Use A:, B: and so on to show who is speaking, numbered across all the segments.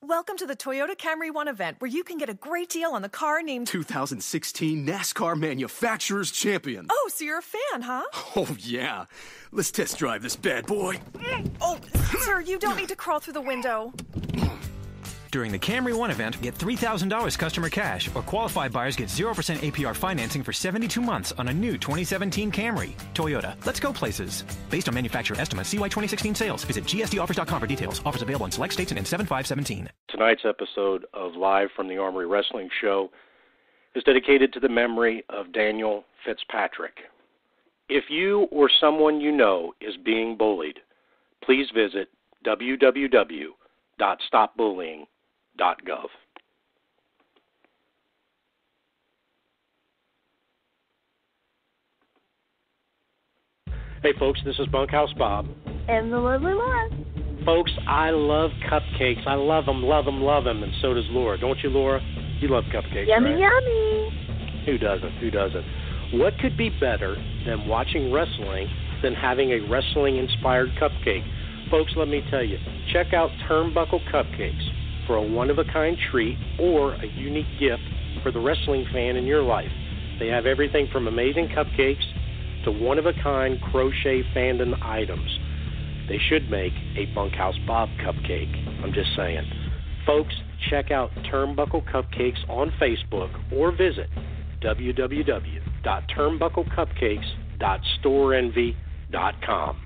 A: Welcome to the Toyota Camry One event, where you can get a great deal on the car named
B: 2016 NASCAR Manufacturers Champion.
A: Oh, so you're a fan, huh?
B: Oh, yeah. Let's test drive this bad boy.
A: Oh, sir, you don't need to crawl through the window.
C: During the Camry One event, get $3,000 customer cash, or qualified buyers get 0% APR financing for 72 months on a new 2017 Camry. Toyota, let's go places. Based on manufacturer estimates, CY 2016 sales. Visit gsdoffers.com for details. Offers available in select states and in 7517.
D: Tonight's episode of Live from the Armory Wrestling Show is dedicated to the memory of Daniel Fitzpatrick. If you or someone you know is being bullied, please visit www.stopbullying.gov. Hey folks, this is Bunkhouse Bob.
E: And the lovely Laura.
D: Folks, I love cupcakes. I love them, and so does Laura. Don't you, Laura? You love cupcakes,
E: yummy,
D: right?
E: Yummy.
D: Who doesn't? What could be better than watching wrestling than having a wrestling-inspired cupcake? Folks, let me tell you, check out Turnbuckle Cupcakes for a one-of-a-kind treat or a unique gift for the wrestling fan in your life. They have everything from amazing cupcakes to one-of-a-kind crochet fandom items. They should make a Bunkhouse Bob cupcake. I'm just saying. Folks, check out Turnbuckle Cupcakes on Facebook or visit www.turnbucklecupcakes.storeenvy.com.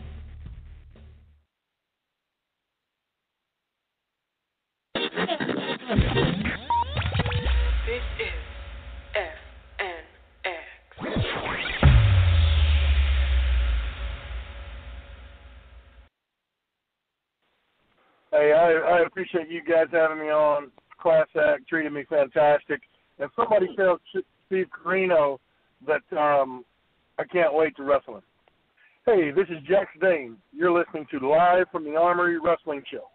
F: This is FNX.
G: Hey, I appreciate you guys having me on. Class act, treated me fantastic. And somebody tells Steve Carino that I can't wait to wrestle him. Hey, this is Jack Dane. You're listening to Live from the Armory Wrestling Show.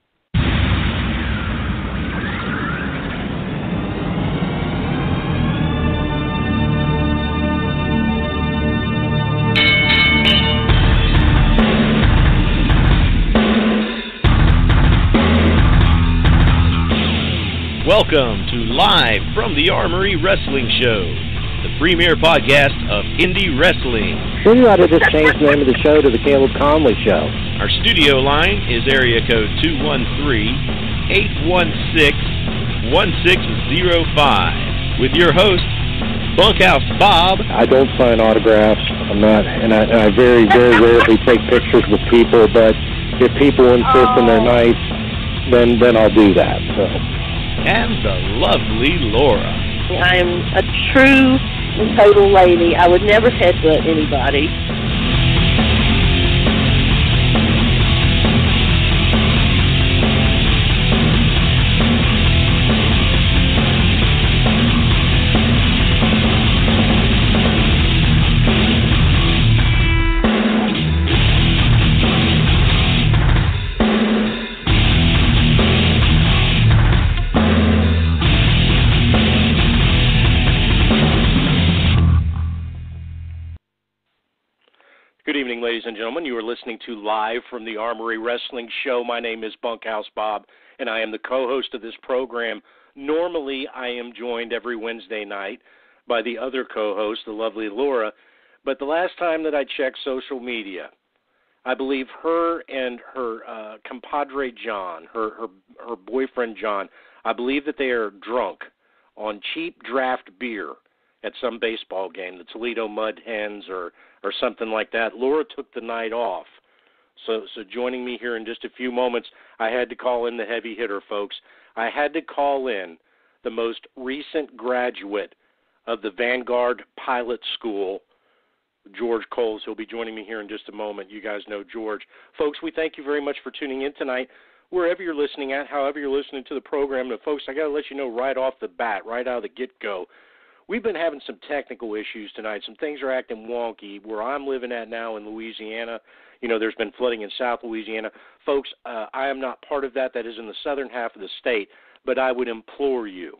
H: Welcome to Live from the Armory Wrestling Show, the premier podcast of indie wrestling.
I: Sure, you ought to just change the name of the show to The Caleb Conley Show.
H: Our studio line is area code 213-816-1605 with your host, Bunkhouse Bob.
I: I don't sign autographs. I'm not, and I very, very rarely take pictures with people, but if people insist and they're nice, then I'll do that. So.
H: And the lovely Laura.
E: I am a true and total lady. I would never headbutt anybody.
D: Good evening, ladies and gentlemen. You are listening to Live from the Armory Wrestling Show. My name is Bunkhouse Bob, and I am the co-host of this program. Normally, I am joined every Wednesday night by the other co-host, the lovely Laura, but the last time that I checked social media, I believe her and her compadre John, her boyfriend John, I believe that they are drunk on cheap draft beer at some baseball game, the Toledo Mud Hens or something like that. Laura took the night off. So joining me here in just a few moments, I had to call in the heavy hitter, folks. I had to call in the most recent graduate of the Vanguard Pilot School, George Coles. He'll be joining me here in just a moment. You guys know George. Folks, we thank you very much for tuning in tonight. Wherever you're listening at, however you're listening to the program, and folks, I got to let you know right off the bat, right out of the get-go, we've been having some technical issues tonight. Some things are acting wonky. Where I'm living at now in Louisiana, there's been flooding in South Louisiana. Folks, I am not part of that. That is in the southern half of the state. But I would implore you,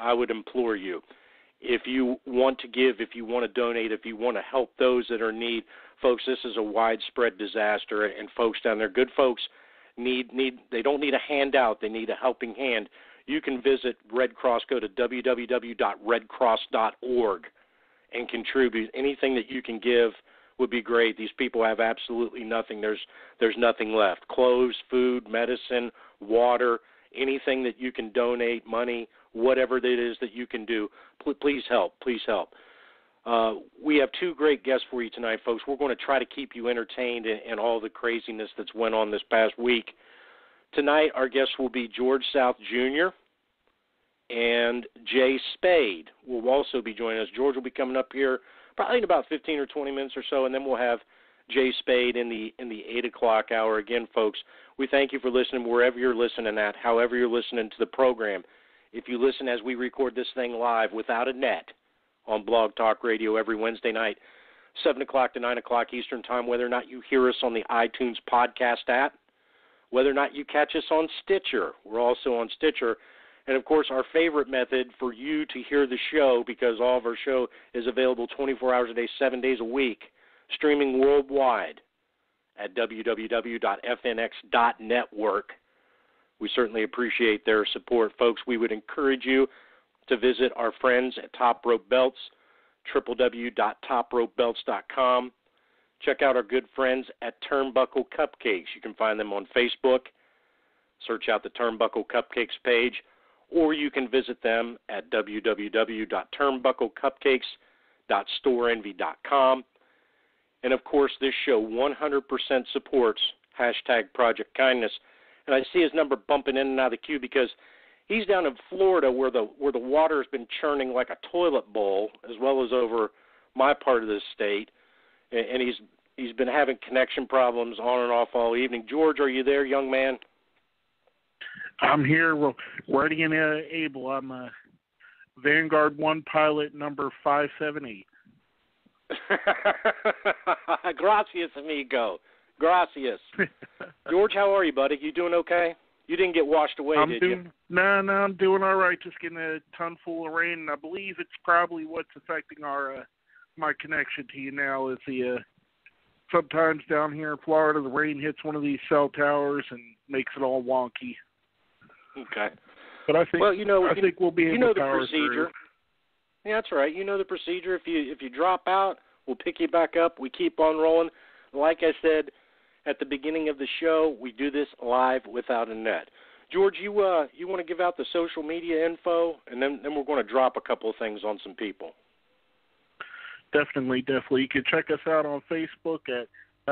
D: if you want to give, if you want to donate, if you want to help those that are in need, folks, this is a widespread disaster. And folks down there, good folks they don't need a handout, they need a helping hand, you can visit Red Cross. Go to www.redcross.org and contribute. Anything that you can give would be great. These people have absolutely nothing. There's nothing left. Clothes, food, medicine, water, anything that you can donate, money, whatever it is that you can do, please help. Please help. We have two great guests for you tonight, folks. We're going to try to keep you entertained in all the craziness that's went on this past week. Tonight, our guests will be George South Jr. and Jay Spade will also be joining us. George will be coming up here probably in about 15 or 20 minutes or so, and then we'll have Jay Spade in the 8 o'clock hour. Again, folks, we thank you for listening wherever you're listening at, however you're listening to the program. If you listen as we record this thing live without a net on Blog Talk Radio every Wednesday night, 7 o'clock to 9 o'clock Eastern Time, whether or not you hear us on the iTunes podcast app, whether or not you catch us on Stitcher. We're also on Stitcher. And, of course, our favorite method for you to hear the show, because all of our show is available 24 hours a day, 7 days a week, streaming worldwide at www.fnx.network. We certainly appreciate their support. Folks, we would encourage you to visit our friends at Top Rope Belts, www.topropebelts.com. Check out our good friends at Turnbuckle Cupcakes. You can find them on Facebook. Search out the Turnbuckle Cupcakes page, or you can visit them at www.turnbucklecupcakes.storeenvy.com. And, of course, this show 100% supports hashtag Project Kindness. And I see his number bumping in and out of the queue because he's down in Florida where the water has been churning like a toilet bowl, as well as over my part of the state. And he's been having connection problems on and off all evening. George, are you there, young man?
F: I'm here, ready and able. I'm Vanguard 1 pilot number 578.
D: Gracias, amigo. Gracias. George, how are you, buddy? You doing okay? You didn't get washed away, did you?
F: No, I'm doing all right. Just getting a ton full of rain, and I believe it's probably what's affecting my connection to you now is sometimes down here in Florida, the rain hits one of these cell towers and makes it all wonky.
D: Okay.
F: But I think,
D: well,
F: I think we'll be able to power
D: through.
F: through.
D: Yeah, that's right. You know the procedure. If you drop out, we'll pick you back up. We keep on rolling. Like I said at the beginning of the show, we do this live without a net. George, you want to give out the social media info, and then we're going to drop a couple of things on some people.
F: Definitely. You can check us out on Facebook at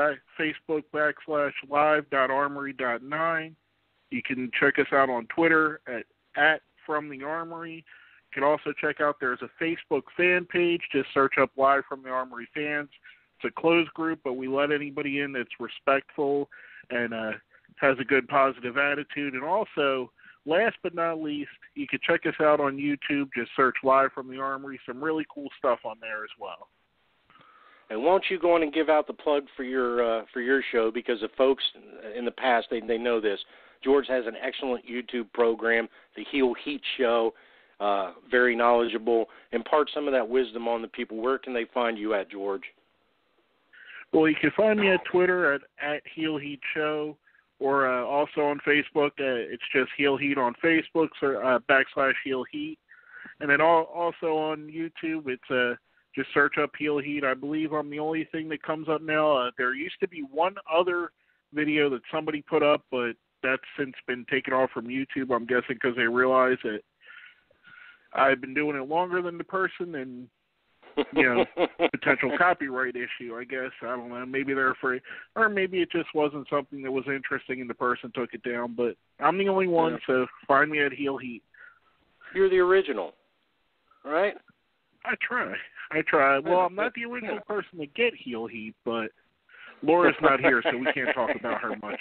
F: Facebook.com/live.armory.9. You can check us out on Twitter at From the Armory. You can also check out, there's a Facebook fan page. Just search up Live from the Armory Fans. It's a closed group, but we let anybody in that's respectful and has a good positive attitude. And also, last but not least, you can check us out on YouTube. Just search Live from the Armory. Some really cool stuff on there as well.
D: And why don't you go on and give out the plug for your show, because the folks in the past, they know this. George has an excellent YouTube program, The Heel Heat Show, very knowledgeable. Impart some of that wisdom on the people. Where can they find you at, George?
F: Well, you can find me at Twitter at Heel Heat Show, or also on Facebook. It's just Heel Heat on Facebook, so /Heel Heat. And then also on YouTube, it's just search up Heel Heat. I believe I'm the only thing that comes up now. There used to be one other video that somebody put up, but that's since been taken off from YouTube, I'm guessing because they realized that I've been doing it longer than the person and, potential copyright issue, I guess. I don't know. Maybe they're afraid. Or maybe it just wasn't something that was interesting and the person took it down. But I'm the only one, so find me at Heel Heat. You're
D: the original, right?
F: I try. Well, I'm not the original person to get Heel Heat, but Laura's not here, so we can't talk about her much.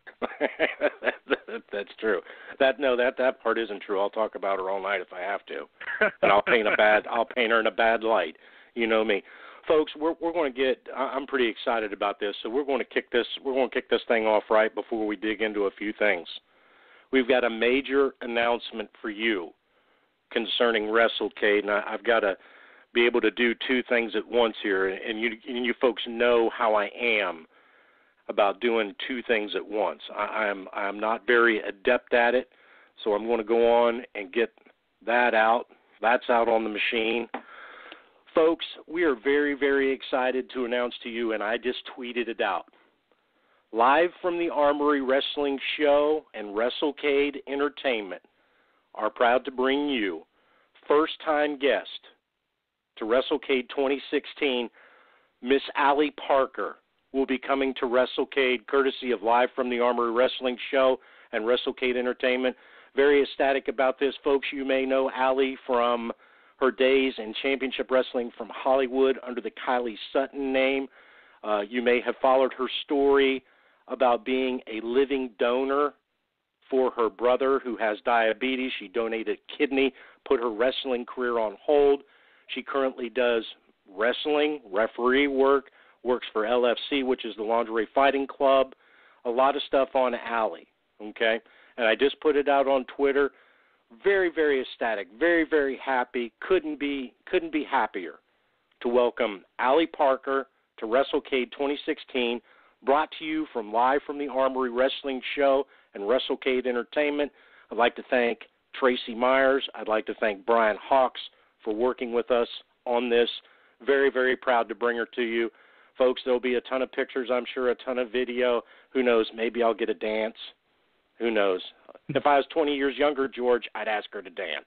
D: That's true. That part isn't true. I'll talk about her all night if I have to, and I'll paint her in a bad light. You know me, folks. We're going to get. I'm pretty excited about this, so we're going to kick this thing off right before we dig into a few things. We've got a major announcement for you concerning Wrestled, Cade, and I've got to be able to do two things at once here, and you folks know how I am. about doing two things at once. I'm not very adept at it, so I'm going to go on and get that out. That's out on the machine. Folks, we are very, very excited to announce to you, and I just tweeted it out. Live from the Armory Wrestling Show and WrestleCade Entertainment are proud to bring you first-time guest to WrestleCade 2016, Miss Allie Parker will be coming to WrestleCade courtesy of Live from the Armory Wrestling Show and WrestleCade Entertainment. Very ecstatic about this, folks. You may know Allie from her days in championship wrestling from Hollywood under the Kylie Sutton name. You may have followed her story about being a living donor for her brother who has diabetes. She donated a kidney, put her wrestling career on hold. She currently does wrestling, referee work, works for LFC, which is the Lingerie Fighting Club, a lot of stuff on Allie, okay? And I just put it out on Twitter. Very, very ecstatic, very, very happy. Couldn't be happier to welcome Allie Parker to WrestleCade 2016, brought to you from Live from the Armory Wrestling Show and WrestleCade Entertainment. I'd like to thank Tracy Myers. I'd like to thank Brian Hawks for working with us on this. Very, very proud to bring her to you. Folks, there'll be a ton of pictures, I'm sure, a ton of video. Who knows, maybe I'll get a dance. Who knows? If I was 20 years younger, George, I'd ask her to dance.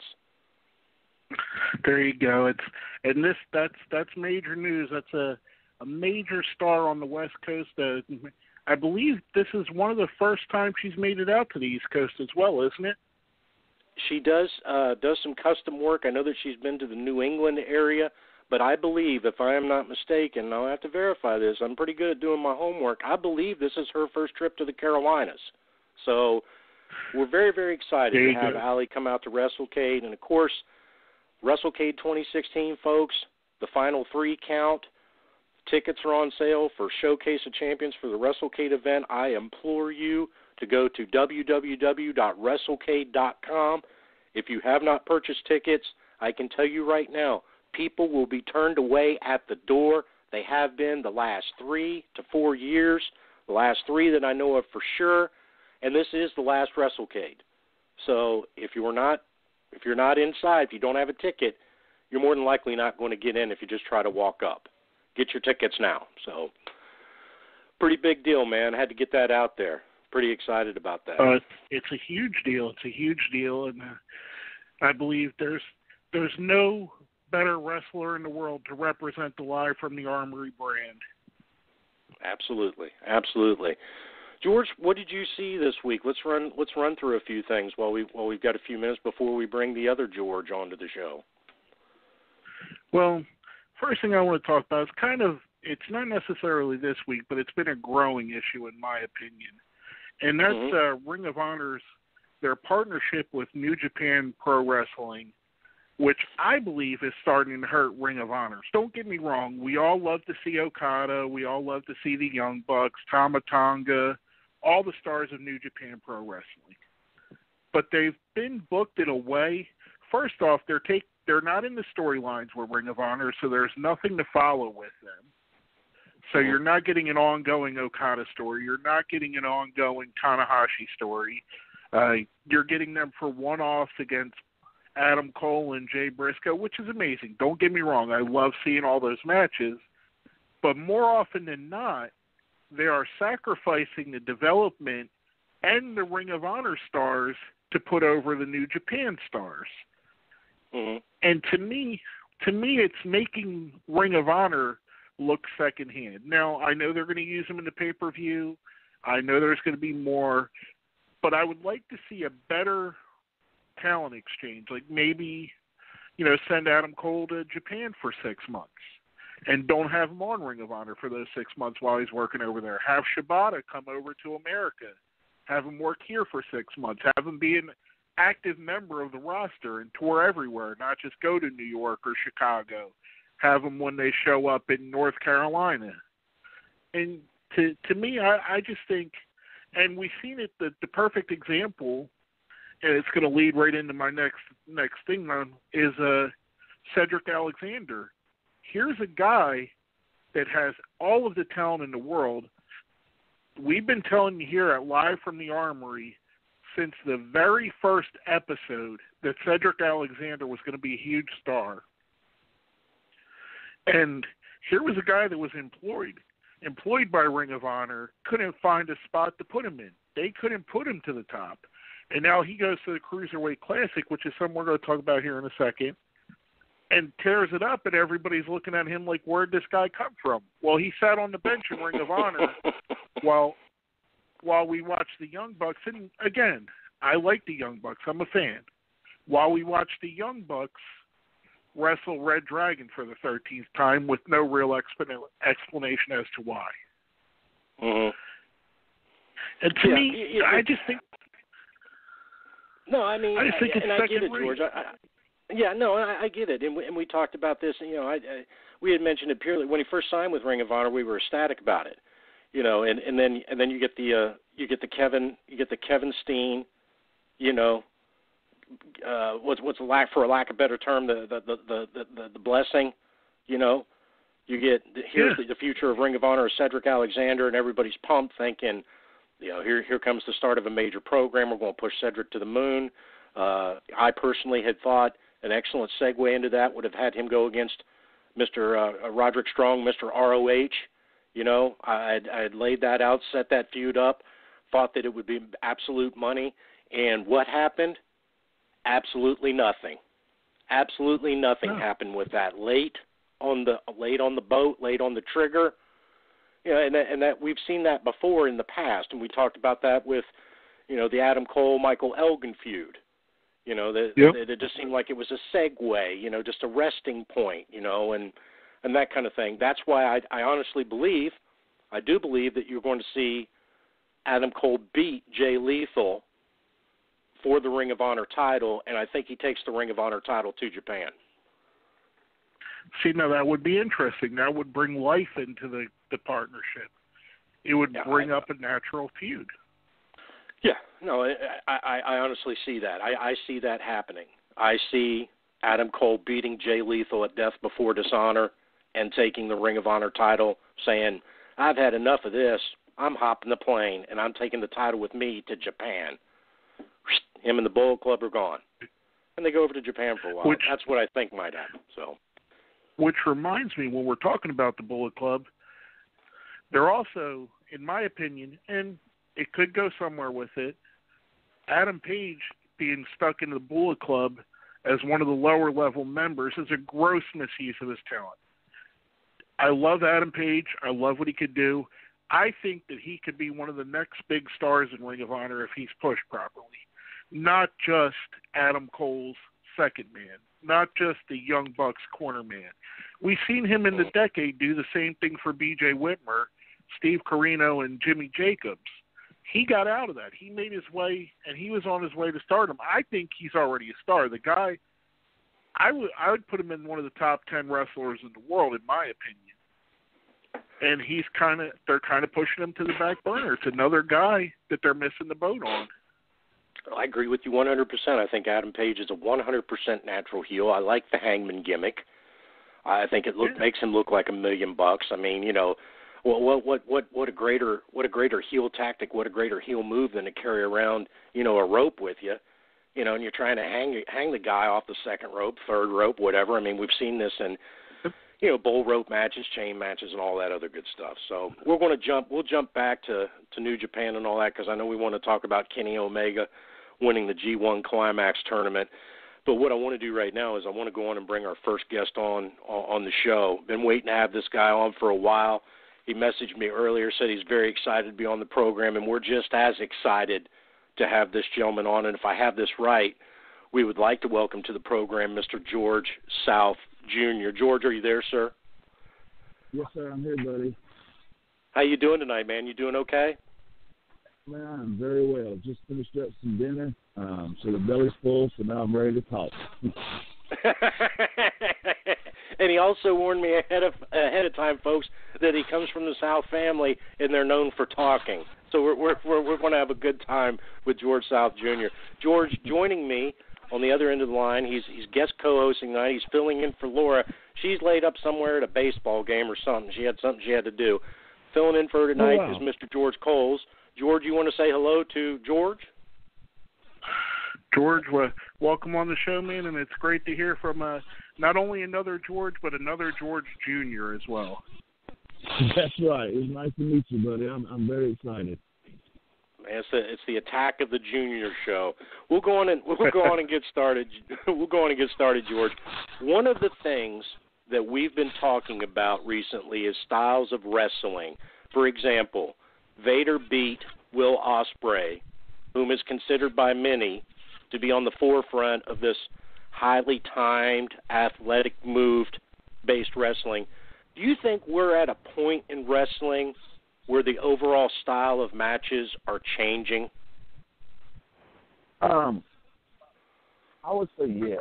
F: There you go. That's major news. That's a major star on the West Coast. I believe this is one of the first times she's made it out to the East Coast as well, isn't it?
D: She does some custom work. I know that she's been to the New England area, but I believe, if I am not mistaken, I'll have to verify this. I'm pretty good at doing my homework. I believe this is her first trip to the Carolinas. So we're very, very excited to have Allie come out to WrestleCade. And, of course, WrestleCade 2016, folks, the final 3 count. Tickets are on sale for Showcase of Champions for the WrestleCade event. I implore you to go to www.wrestlecade.com. If you have not purchased tickets, I can tell you right now, people will be turned away at the door. They have been the last 3 to 4 years, the last 3 that I know of for sure, and this is the last WrestleCade. So if you're not inside, if you don't have a ticket, you're more than likely not going to get in if you just try to walk up. Get your tickets now. So pretty big deal, man. I had to get that out there. Pretty excited about that.
F: It's a huge deal. It's a huge deal, and I believe there's no better wrestler in the world to represent the Live from the Armory brand.
D: Absolutely, absolutely. George, what did you see this week? Let's run through a few things while we've got a few minutes before we bring the other George onto the show.
F: Well, first thing I want to talk about is it's not necessarily this week, but it's been a growing issue in my opinion. And that's Ring of Honor's, their partnership with New Japan Pro Wrestling, which I believe is starting to hurt Ring of Honor. Don't get me wrong. We all love to see Okada. We all love to see the Young Bucks, Tama Tonga, all the stars of New Japan Pro Wrestling. But they've been booked in a way, first off, they're not in the storylines with Ring of Honor, so there's nothing to follow with them. So you're not getting an ongoing Okada story. You're not getting an ongoing Tanahashi story. You're getting them for one-offs against Adam Cole and Jay Briscoe, which is amazing. Don't get me wrong. I love seeing all those matches. But more often than not, they are sacrificing the development and the Ring of Honor stars to put over the New Japan stars. Mm-hmm. And to me, it's making Ring of Honor look secondhand. Now, I know they're going to use them in the pay-per-view. I know there's going to be more. But I would like to see a better talent exchange. Like maybe, send Adam Cole to Japan for 6 months and don't have him on Ring of Honor for those 6 months while he's working over there. Have Shibata come over to America. Have him work here for 6 months. Have him be an active member of the roster and tour everywhere, not just go to New York or Chicago. Have them when they show up in North Carolina. And to me, I just think, and we've seen it, the perfect example, and it's going to lead right into my next thing, is Cedric Alexander. Here's a guy that has all of the talent in the world, we've been telling you here at Live from the Armory since the very first episode that Cedric Alexander was going to be a huge star. And here was a guy that was employed by Ring of Honor, couldn't find a spot to put him in. They couldn't put him to the top. And now he goes to the Cruiserweight Classic, which is something we're going to talk about here in a second, and tears it up, and everybody's looking at him like, where'd this guy come from? Well, he sat on the bench in Ring of Honor while we watched the Young Bucks. And, again, I like the Young Bucks. I'm a fan. While we watched the Young Bucks wrestle Red Dragon for the 13th time with no real explanation as to why.
D: Mm-hmm.
F: And to me, I just think...
D: No, I mean,
F: I just think it's
D: I get it, George. I get it, and we talked about this. You know, we had mentioned it purely when he first signed with Ring of Honor. We were ecstatic about it, you know, and then you get the Kevin Steen, you know, what's for a lack of better term, the blessing, you know, you get here's the future of Ring of Honor, Cedric Alexander, and everybody's pumped, thinking, you know, here comes the start of a major program. We're going to push Cedric to the moon. I personally had thought an excellent segue into that would have had him go against Mr. Roderick Strong, Mr. ROH. You know, I had laid that out, set that feud up, thought that it would be absolute money. And what happened? Absolutely nothing. Absolutely nothing happened with that. Late on the boat, late on the trigger. Yeah, and that we've seen that before in the past, and we talked about that with, you know, the Adam Cole Michael Elgin feud. You know, it just seemed like it was a segue, you know, just a resting point, you know, and that kind of thing. That's why I honestly believe, I do believe that you're going to see Adam Cole beat Jay Lethal for the Ring of Honor title, and I think he takes the Ring of Honor title to Japan.
F: See, now that would be interesting. That would bring life into the partnership. It would bring up a natural feud.
D: Yeah, no, I honestly see that. I see that happening. I see Adam Cole beating Jay Lethal at Death Before Dishonor and taking the Ring of Honor title, saying, I've had enough of this. I'm hopping the plane, and I'm taking the title with me to Japan. Him and the Bullet Club are gone. And they go over to Japan for a while. That's what I think might happen. So,
F: which reminds me, when we're talking about the Bullet Club, they're also, in my opinion, and it could go somewhere with it, Adam Page being stuck in the Bullet Club as one of the lower-level members is a gross misuse of his talent. I love Adam Page. I love what he could do. I think that he could be one of the next big stars in Ring of Honor if he's pushed properly. Not just Adam Cole's second man, not just the Young Bucks corner man. We've seen him in the decade do the same thing for B.J. Whitmer, Steve Corino, and Jimmy Jacobs. He got out of that. He made his way, and he was on his way to stardom. I think he's already a star. The guy, I would put him in one of the top 10 wrestlers in the world, in my opinion. And they're kind of pushing him to the back burner. It's another guy that they're missing the boat on.
D: I agree with you 100%. I think Adam Page is a 100% natural heel. I like the Hangman gimmick. I think it makes him look like $1 million. I mean, you know, what a greater heel tactic, what a greater heel move than to carry around, you know, a rope with you, you know, and you're trying to hang the guy off the second rope, third rope, whatever. I mean, we've seen this in, you know, bull rope matches, chain matches, and all that other good stuff. So we'll jump back to New Japan and all that, because I know we want to talk about Kenny Omega winning the G1 Climax tournament. But what I want to do right now is I want to go on and bring our first guest on the show. Been waiting to have this guy on for a while. He messaged me earlier, said he's very excited to be on the program, and we're just as excited to have this gentleman on. And if I have this right, we would like to welcome to the program Mr. George South Jr. George, are you there, sir?
J: Yes, sir. I'm here, buddy.
D: How you doing tonight, man? You doing okay?
J: Man, I'm very well. Just finished up some dinner, so the belly's full, so now I'm ready to talk.
D: And he also warned me ahead of time, folks, that he comes from the South family, and they're known for talking. So we're going to have a good time with George South Jr. George joining me on the other end of the line. He's guest co-hosting tonight. He's filling in for Laura. She's laid up somewhere at a baseball game or something. She had something she had to do. filling in for tonight is Mr. George Coles. George, you want to say hello to George?
F: George, welcome on the show, man, and it's great to hear from not only another George, but another George Jr. as well.
J: That's right. It's nice to meet you, buddy. I'm very excited.
D: It's the Attack of the Junior show. We'll go on and get started. We'll go on and get started, George. One of the things that we've been talking about recently is styles of wrestling. For example, Vader beat Will Ospreay, whom is considered by many to be on the forefront of this highly timed, athletic move-based wrestling. Do you think we're at a point in wrestling where the overall style of matches are changing?
J: I would say yes.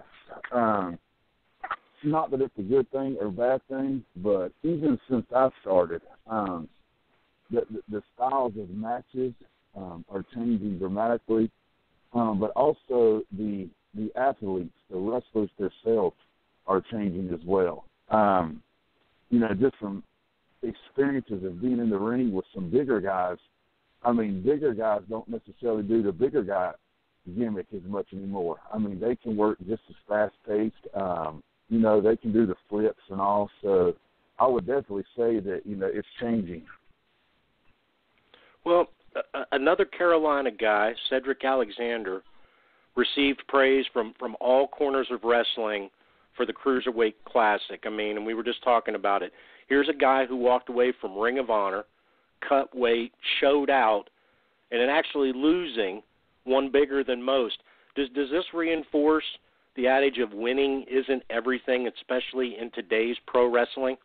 J: Not that it's a good thing or a bad thing, but even since I started, the styles of matches are changing dramatically, but also the athletes, the wrestlers themselves, are changing as well. Just from experiences of being in the ring with some bigger guys. I mean, bigger guys don't necessarily do the bigger guy gimmick as much anymore. I mean, they can work just as fast-paced. They can do the flips and all. So I would definitely say that, it's changing.
D: Well, another Carolina guy, Cedric Alexander, received praise from all corners of wrestling for the Cruiserweight Classic. I mean, and we were just talking about it. Here's a guy who walked away from Ring of Honor, cut weight, showed out, and in actually losing, won bigger than most. Does this reinforce the adage of winning isn't everything, especially in today's pro wrestling?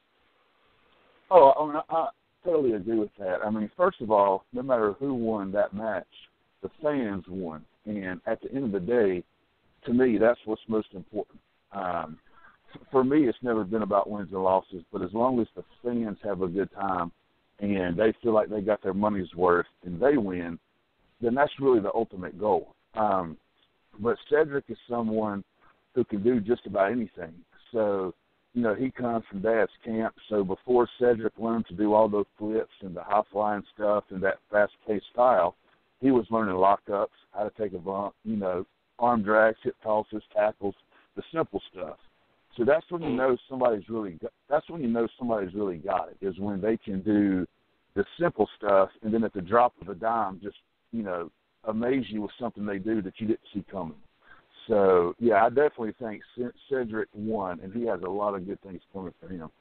J: I totally agree with that. I mean, first of all, no matter who won that match, the fans won. And at the end of the day, to me, that's what's most important. For me, it's never been about wins and losses, but as long as the fans have a good time and they feel like they got their money's worth and they win, then that's really the ultimate goal. But Cedric is someone who can do just about anything. So, he comes from Dad's camp. So before Cedric learned to do all those flips and the high-flying stuff and that fast-paced style, he was learning lockups, how to take a bump, arm drags, hip tosses, tackles, the simple stuff. So that's when you know somebody's really got it, is when they can do the simple stuff and then at the drop of a dime just, amaze you with something they do that you didn't see coming. So, yeah, I definitely think Cedric won, and he has a lot of good things coming for him.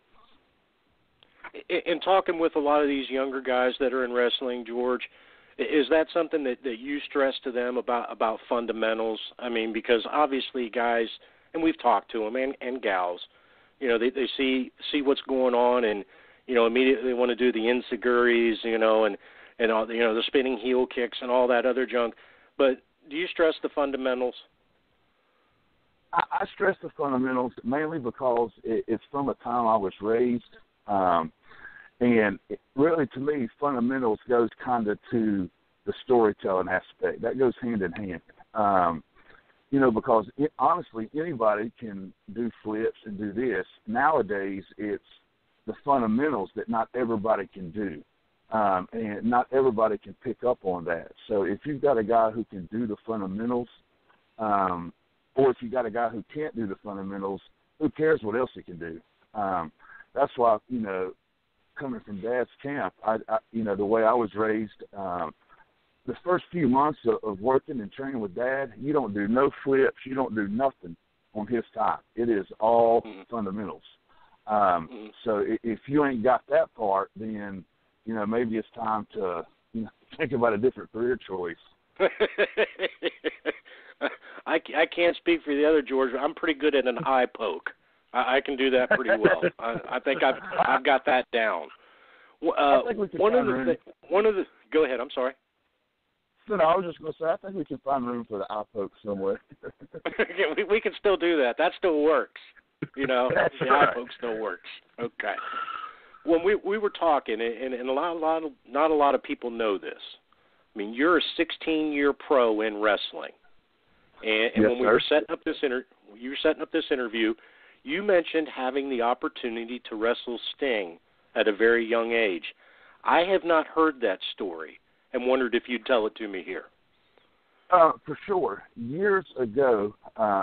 D: In talking with a lot of these younger guys that are in wrestling, George, is that something that you stress to them about fundamentals? I mean, because obviously guys, and we've talked to them, and gals, they see what's going on and, immediately want to do the enziguris, and all, the spinning heel kicks and all that other junk. But do you stress the fundamentals?
J: I stress the fundamentals mainly because it's from a time I was raised. And really, to me, fundamentals goes kind of to the storytelling aspect. That goes hand in hand. Because honestly, anybody can do flips and do this. Nowadays, it's the fundamentals that not everybody can do. And not everybody can pick up on that. So if you've got a guy who can do the fundamentals, or if you've got a guy who can't do the fundamentals, who cares what else he can do? That's why, coming from Dad's camp, I the way I was raised, the first few months of working and training with Dad, you don't do no flips, you don't do nothing on his time. It is all fundamentals. So if you ain't got that part, then, maybe it's time to think about a different career choice.
D: I can't speak for the other George. I'm pretty good at an eye poke. I can do that pretty well. I think I've got that down.
J: I think we can
D: go ahead. I'm sorry.
J: No, I was just going to say, I think we can find room for the eye poke somewhere.
D: we can still do that. That still works. The eye poke still works. Okay. When we were talking, and not a lot of people know this. I mean, you're a 16-year pro in wrestling, and
J: yes,
D: when we were setting up this interview, you mentioned having the opportunity to wrestle Sting at a very young age. I have not heard that story and wondered if you'd tell it to me here.
J: For sure. Years ago,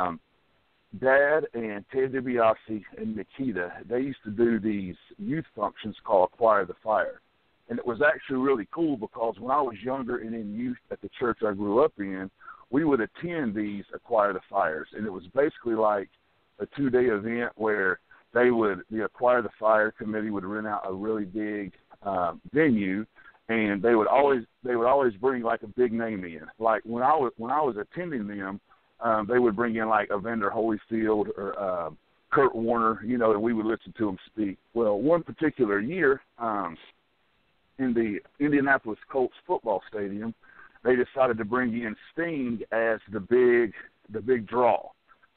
J: Dad and Ted DiBiase and Nikita, they used to do these youth functions called Acquire the Fire. And it was actually really cool because when I was younger and in youth at the church I grew up in, we would attend these Acquire the Fires. And it was basically like a 2-day event where the Acquire the Fire committee would rent out a really big venue, and they would always bring like a big name in. Like when I was attending them, they would bring in like Evander Holyfield or Kurt Warner, and we would listen to them speak. Well, one particular year, in the Indianapolis Colts football stadium, they decided to bring in Sting as the big draw.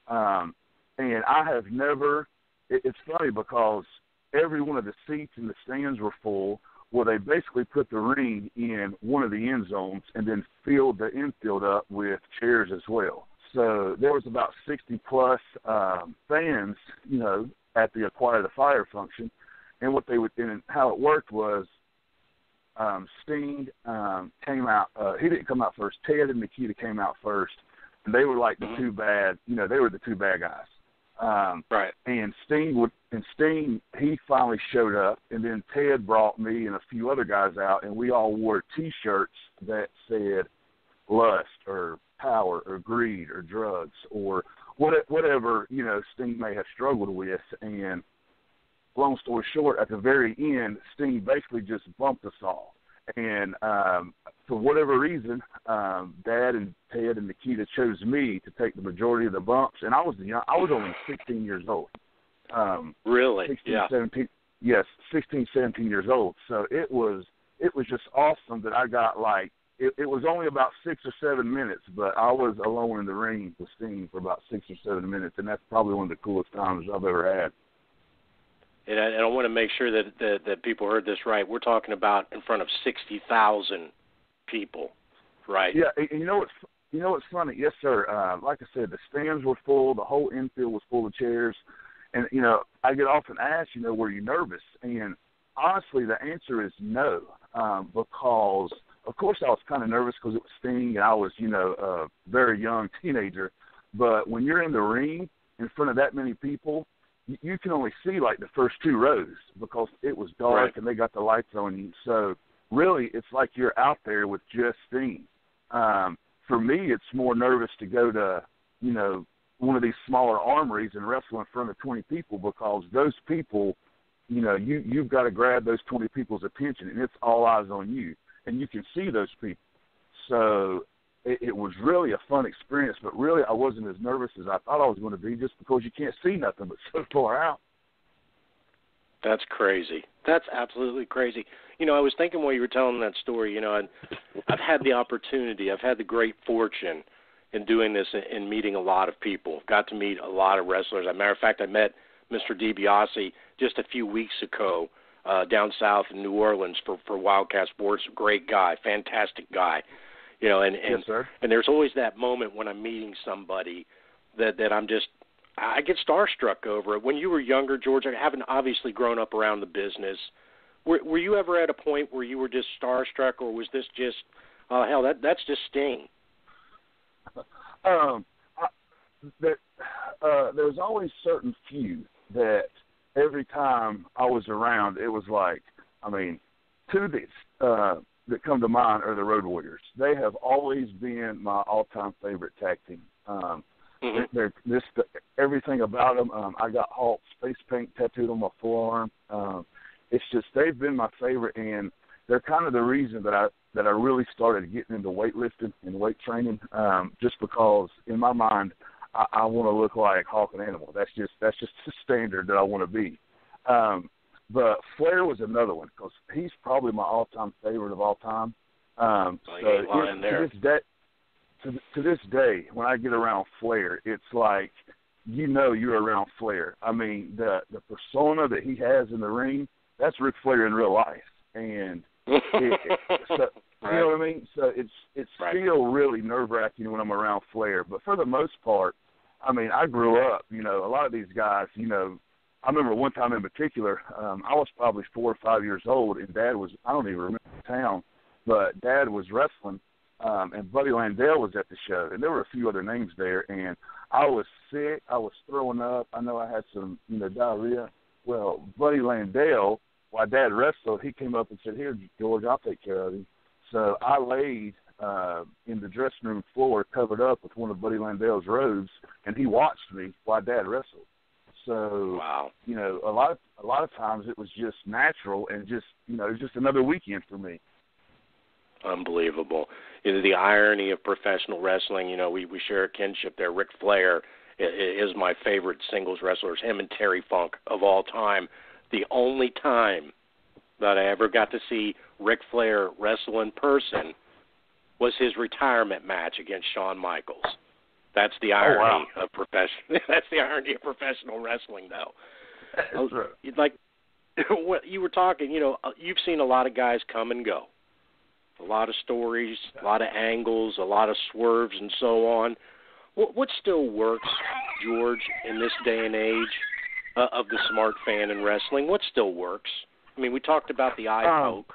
J: And I have never. It's funny because every one of the seats in the stands were full. Well, they basically put the ring in one of the end zones and then filled the infield up with chairs as well. So there was about 60-plus fans, at the Acquire the Fire function. And and how it worked was Sting came out. He didn't come out first. Ted and Nikita came out first. And they were like the two bad, they were the two bad guys.
D: Right.
J: And Sting, he finally showed up, and then Ted brought me and a few other guys out, and we all wore T-shirts that said lust or power or greed or drugs or whatever, Sting may have struggled with. And long story short, at the very end, Sting basically just bumped us all. And for whatever reason, Dad and Ted and Nikita chose me to take the majority of the bumps, and I was only 16 years old.
D: Really?
J: 16,
D: yeah.
J: 17, yes, 16, 17 years old. So it was just awesome that I got it was only about 6 or 7 minutes, but I was alone in the ring with Sting for about 6 or 7 minutes, and that's probably one of the coolest times I've ever had.
D: And I want to make sure that people heard this right. We're talking about in front of 60,000 people, right?
J: Yeah, and you know what's funny? Yes, sir. Like I said, the stands were full. The whole infield was full of chairs. And, I get often asked, were you nervous? And honestly, the answer is no, because, of course, I was kind of nervous because it was Sting, and I was, a very young teenager. But when you're in the ring in front of that many people, you can only see like the first 2 rows because it was dark
D: right.
J: and they got the lights on you. So really, it's like you're out there with just Sting. For me, it's more nervous to go to, one of these smaller armories and wrestle in front of 20 people because those people, you've got to grab those 20 people's attention, and it's all eyes on you, and you can see those people. So it was really a fun experience, but really I wasn't as nervous as I thought I was going to be just because you can't see nothing but so far out.
D: That's crazy. That's absolutely crazy. I was thinking while you were telling that story, I've had the opportunity, I've had the great fortune in doing this and meeting a lot of people. Got to meet a lot of wrestlers. As a matter of fact, I met Mr. DiBiase just a few weeks ago down south in New Orleans for WildKat Sports. Great guy, fantastic guy. And
J: yes, sir.
D: And there's always that moment when I'm meeting somebody that I get starstruck over it. When you were younger, George, I haven't obviously grown up around the business. Were you ever at a point where you were just starstruck, or was this just, that's just Sting?
J: There's always certain few that every time I was around, it was like, two that come to mind are the Road Warriors. They have always been my all-time favorite tag team. Everything about them. I got Hulk's face paint tattooed on my forearm. It's just they've been my favorite, and they're kind of the reason that I really started getting into weightlifting and weight training. Just because in my mind, I want to look like Hulk and Animal. That's just the standard that I want to be. But Flair was another one because he's probably my all-time favorite of all time. To this day, when I get around Flair, it's like you're around Flair. The persona that he has in the ring, that's Ric Flair in real life, and you know what I mean. So it's still really nerve-wracking when I'm around Flair. But for the most part, I grew up. A lot of these guys, I remember one time in particular, I was probably 4 or 5 years old, and Dad was, I don't even remember the town, but Dad was wrestling, and Buddy Landell was at the show, and there were a few other names there, and I was sick, I was throwing up, I know I had some, diarrhea. Well, Buddy Landell, while Dad wrestled, he came up and said, "Here, George, I'll take care of you." So I laid in the dressing room floor covered up with one of Buddy Landell's robes, and he watched me while Dad wrestled. So,
D: wow.
J: A lot of times it was just natural and just, it was just another weekend for me.
D: Unbelievable. The irony of professional wrestling, we share a kinship there. Ric Flair is my favorite singles wrestlers, him and Terry Funk of all time. The only time that I ever got to see Ric Flair wrestle in person was his retirement match against Shawn Michaels. That's the irony of That's the irony of professional wrestling, though.
J: That's right.
D: Like what you were talking, you've seen a lot of guys come and go, a lot of stories, a lot of angles, a lot of swerves, and so on. What still works, George, in this day and age of the smart fan in wrestling? What still works? I mean, we talked about the eye poke.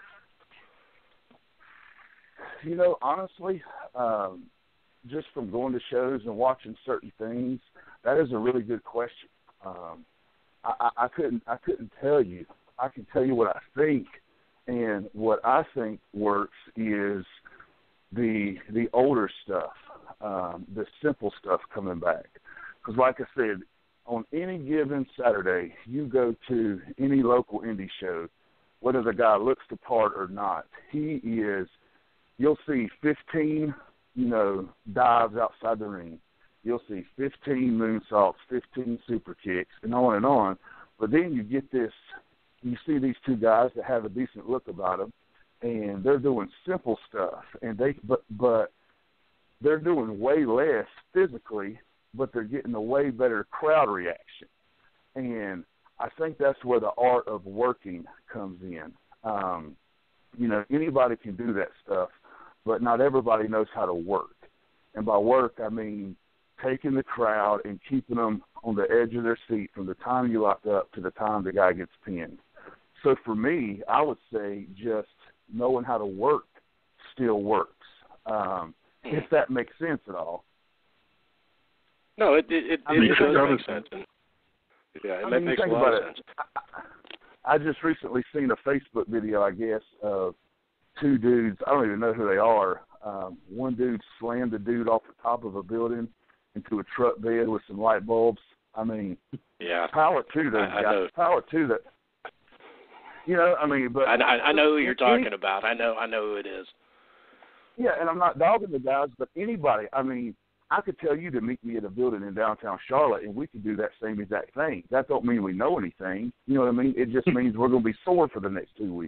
J: Honestly, just from going to shows and watching certain things, that is a really good question. I couldn't tell you. I can tell you what I think, and what I think works is the older stuff, the simple stuff coming back. Because like I said, on any given Saturday, you go to any local indie show, whether the guy looks the part or not, you'll see 15 dives outside the ring. You'll see 15 moonsaults, 15 super kicks, and on and on. But then you see these two guys that have a decent look about them, and they're doing simple stuff, and but they're doing way less physically, but they're getting a way better crowd reaction. And I think that's where the art of working comes in. Anybody can do that stuff, but not everybody knows how to work. And by work, I mean taking the crowd and keeping them on the edge of their seat from the time you lock up to the time the guy gets pinned. So for me, I would say just knowing how to work still works, if that makes sense at all.
D: No, it does make sense. Yeah, it makes a lot of sense.
J: I just recently seen a Facebook video, I guess, of two dudes. I don't even know who they are. One dude slammed a dude off the top of a building into a truck bed with some light bulbs. I mean, power to those guys. Power to that. But
D: I know who you're talking about. I know who it is.
J: Yeah, and I'm not dogging the guys, but anybody. I mean, I could tell you to meet me at a building in downtown Charlotte, and we could do that same exact thing. That don't mean we know anything. You know what I mean? It just means we're going to be sore for the next 2 weeks.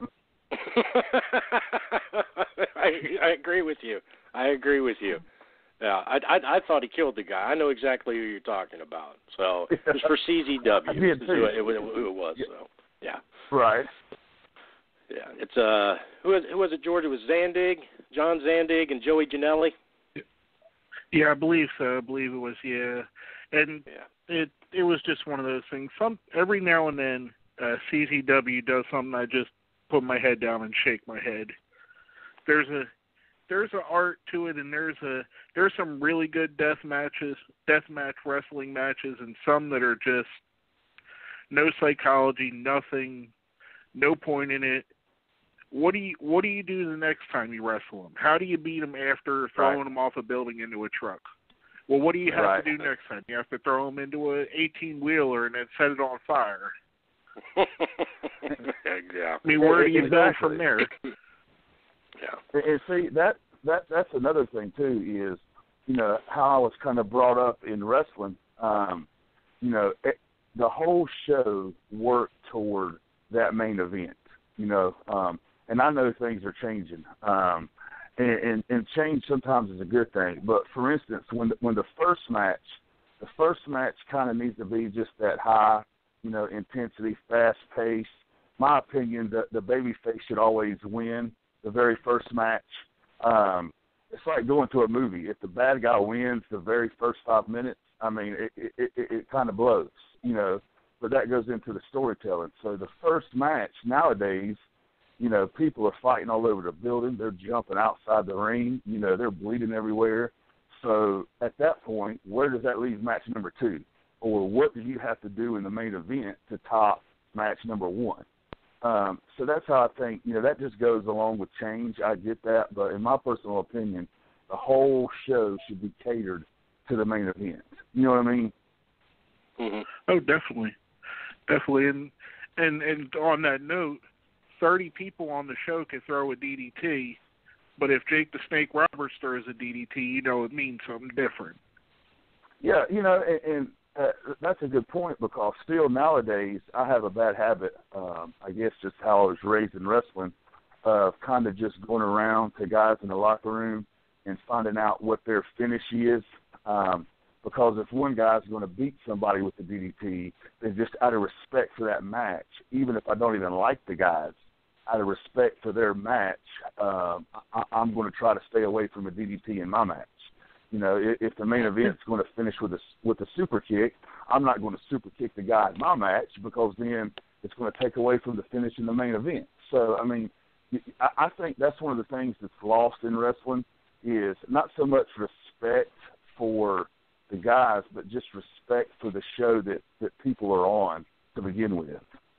D: I agree with you. Yeah, I thought he killed the guy. I know exactly who you're talking about. So it was for CZW. Who it was. So yeah.
J: Right.
D: Yeah. It's who was it, George? It was John Zandig, and Joey Janelli.
F: Yeah, I believe so. I believe it was, and it was just one of those things. Every now and then, CZW does something. I just put my head down and shake my head. There's an art to it, and there's some really good deathmatch wrestling matches, and some that are just no psychology, nothing, no point in it. What do you do the next time you wrestle them? How do you beat them after throwing them off a building into a truck? Well, what do you have to do next time? You have to throw them into an 18-wheeler and then set it on fire.
D: Yeah.
F: I mean, where do you go from there?
J: Yeah. And see, that's another thing too is, how I was kind of brought up in wrestling. The whole show worked toward that main event. And I know things are changing, and change sometimes is a good thing. But for instance, when the first match kind of needs to be just that high, intensity, fast pace. My opinion, the babyface should always win the very first match. It's like going to a movie. If the bad guy wins the very first 5 minutes, I mean, it kind of blows. but that goes into the storytelling. So the first match nowadays, you know, people are fighting all over the building. They're jumping outside the ring. You know, they're bleeding everywhere. So at that point, where does that leave match number 2? Or what do you have to do in the main event to top match number 1? So that's how I think, you know, that just goes along with change. I get that. But in my personal opinion, the whole show should be catered to the main event. You know what I mean?
F: Mm-hmm. Oh, definitely. Definitely. And on that note, 30 people on the show can throw a DDT, but if Jake the Snake Roberts throws a DDT, you know it means something different.
J: Yeah, you know, and that's a good point, because still nowadays I have a bad habit, I guess just how I was raised in wrestling, of kind of just going around to guys in the locker room and finding out what their finish is. Because if one guy's going to beat somebody with the DDT, then just out of respect for that match, even if I don't even like the guys, out of respect for their match, I'm going to try to stay away from a DDT in my match. You know, if the main event's going to finish with a super kick, I'm not going to super kick the guy in my match, because then it's going to take away from the finish in the main event. So, I mean, I think that's one of the things that's lost in wrestling, is not so much respect for the guys, but just respect for the show that people are on to begin with.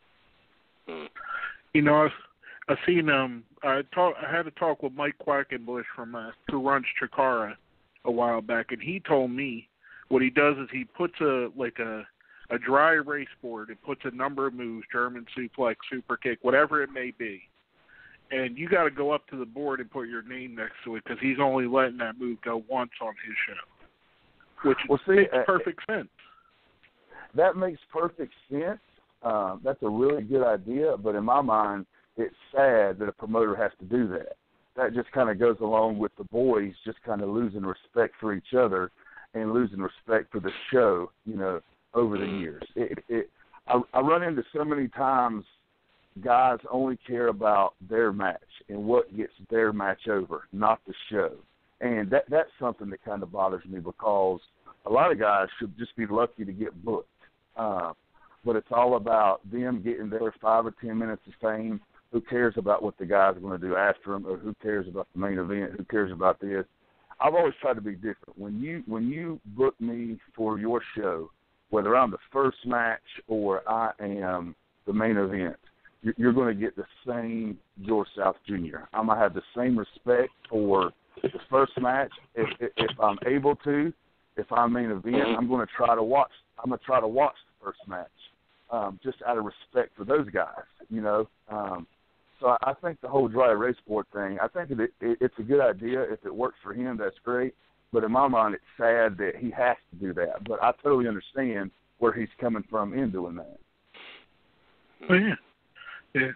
F: You know, I seen I had a talk with Mike Quackenbush from Who Runs Chikara a while back, and he told me what he does is he puts a dry erase board and puts a number of moves, German suplex, super kick, whatever it may be, and you got to go up to the board and put your name next to it, because he's only letting that move go once on his show, which makes perfect sense.
J: That makes perfect sense. That's a really good idea, but in my mind, it's sad that a promoter has to do that. That just kind of goes along with the boys just kind of losing respect for each other and losing respect for the show, you know, over the years. I run into so many times guys only care about their match and what gets their match over, not the show. And that's something that kind of bothers me, because a lot of guys should just be lucky to get booked. But it's all about them getting their 5 or 10 minutes of fame. Who cares about what the guys are going to do after them, or who cares about the main event? Who cares about this? I've always tried to be different. When you book me for your show, whether I'm the first match or I am the main event, you're going to get the same George South Jr. I'm going to have the same respect for the first match. If I'm able to, if I'm main event, I'm going to try to watch. I'm going to try to watch the first match, just out of respect for those guys, you know. So I think the whole dry erase board thing, I think it's a good idea. If it works for him, that's great. But in my mind, it's sad that he has to do that. But I totally understand where he's coming from in doing that.
F: Oh, yeah. Yeah.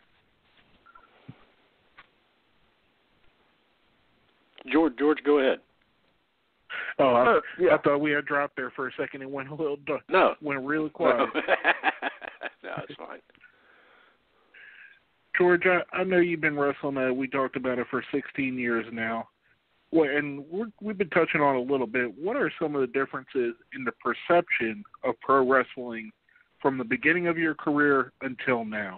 D: George, go ahead.
F: Oh, I thought we had dropped there for a second. It went a little dark.
D: No.
F: Went really quiet.
D: No, it's fine.
F: George, I know you've been wrestling. We talked about it for 16 years now. Well, and we've been touching on it a little bit. What are some of the differences in the perception of pro wrestling from the beginning of your career until now?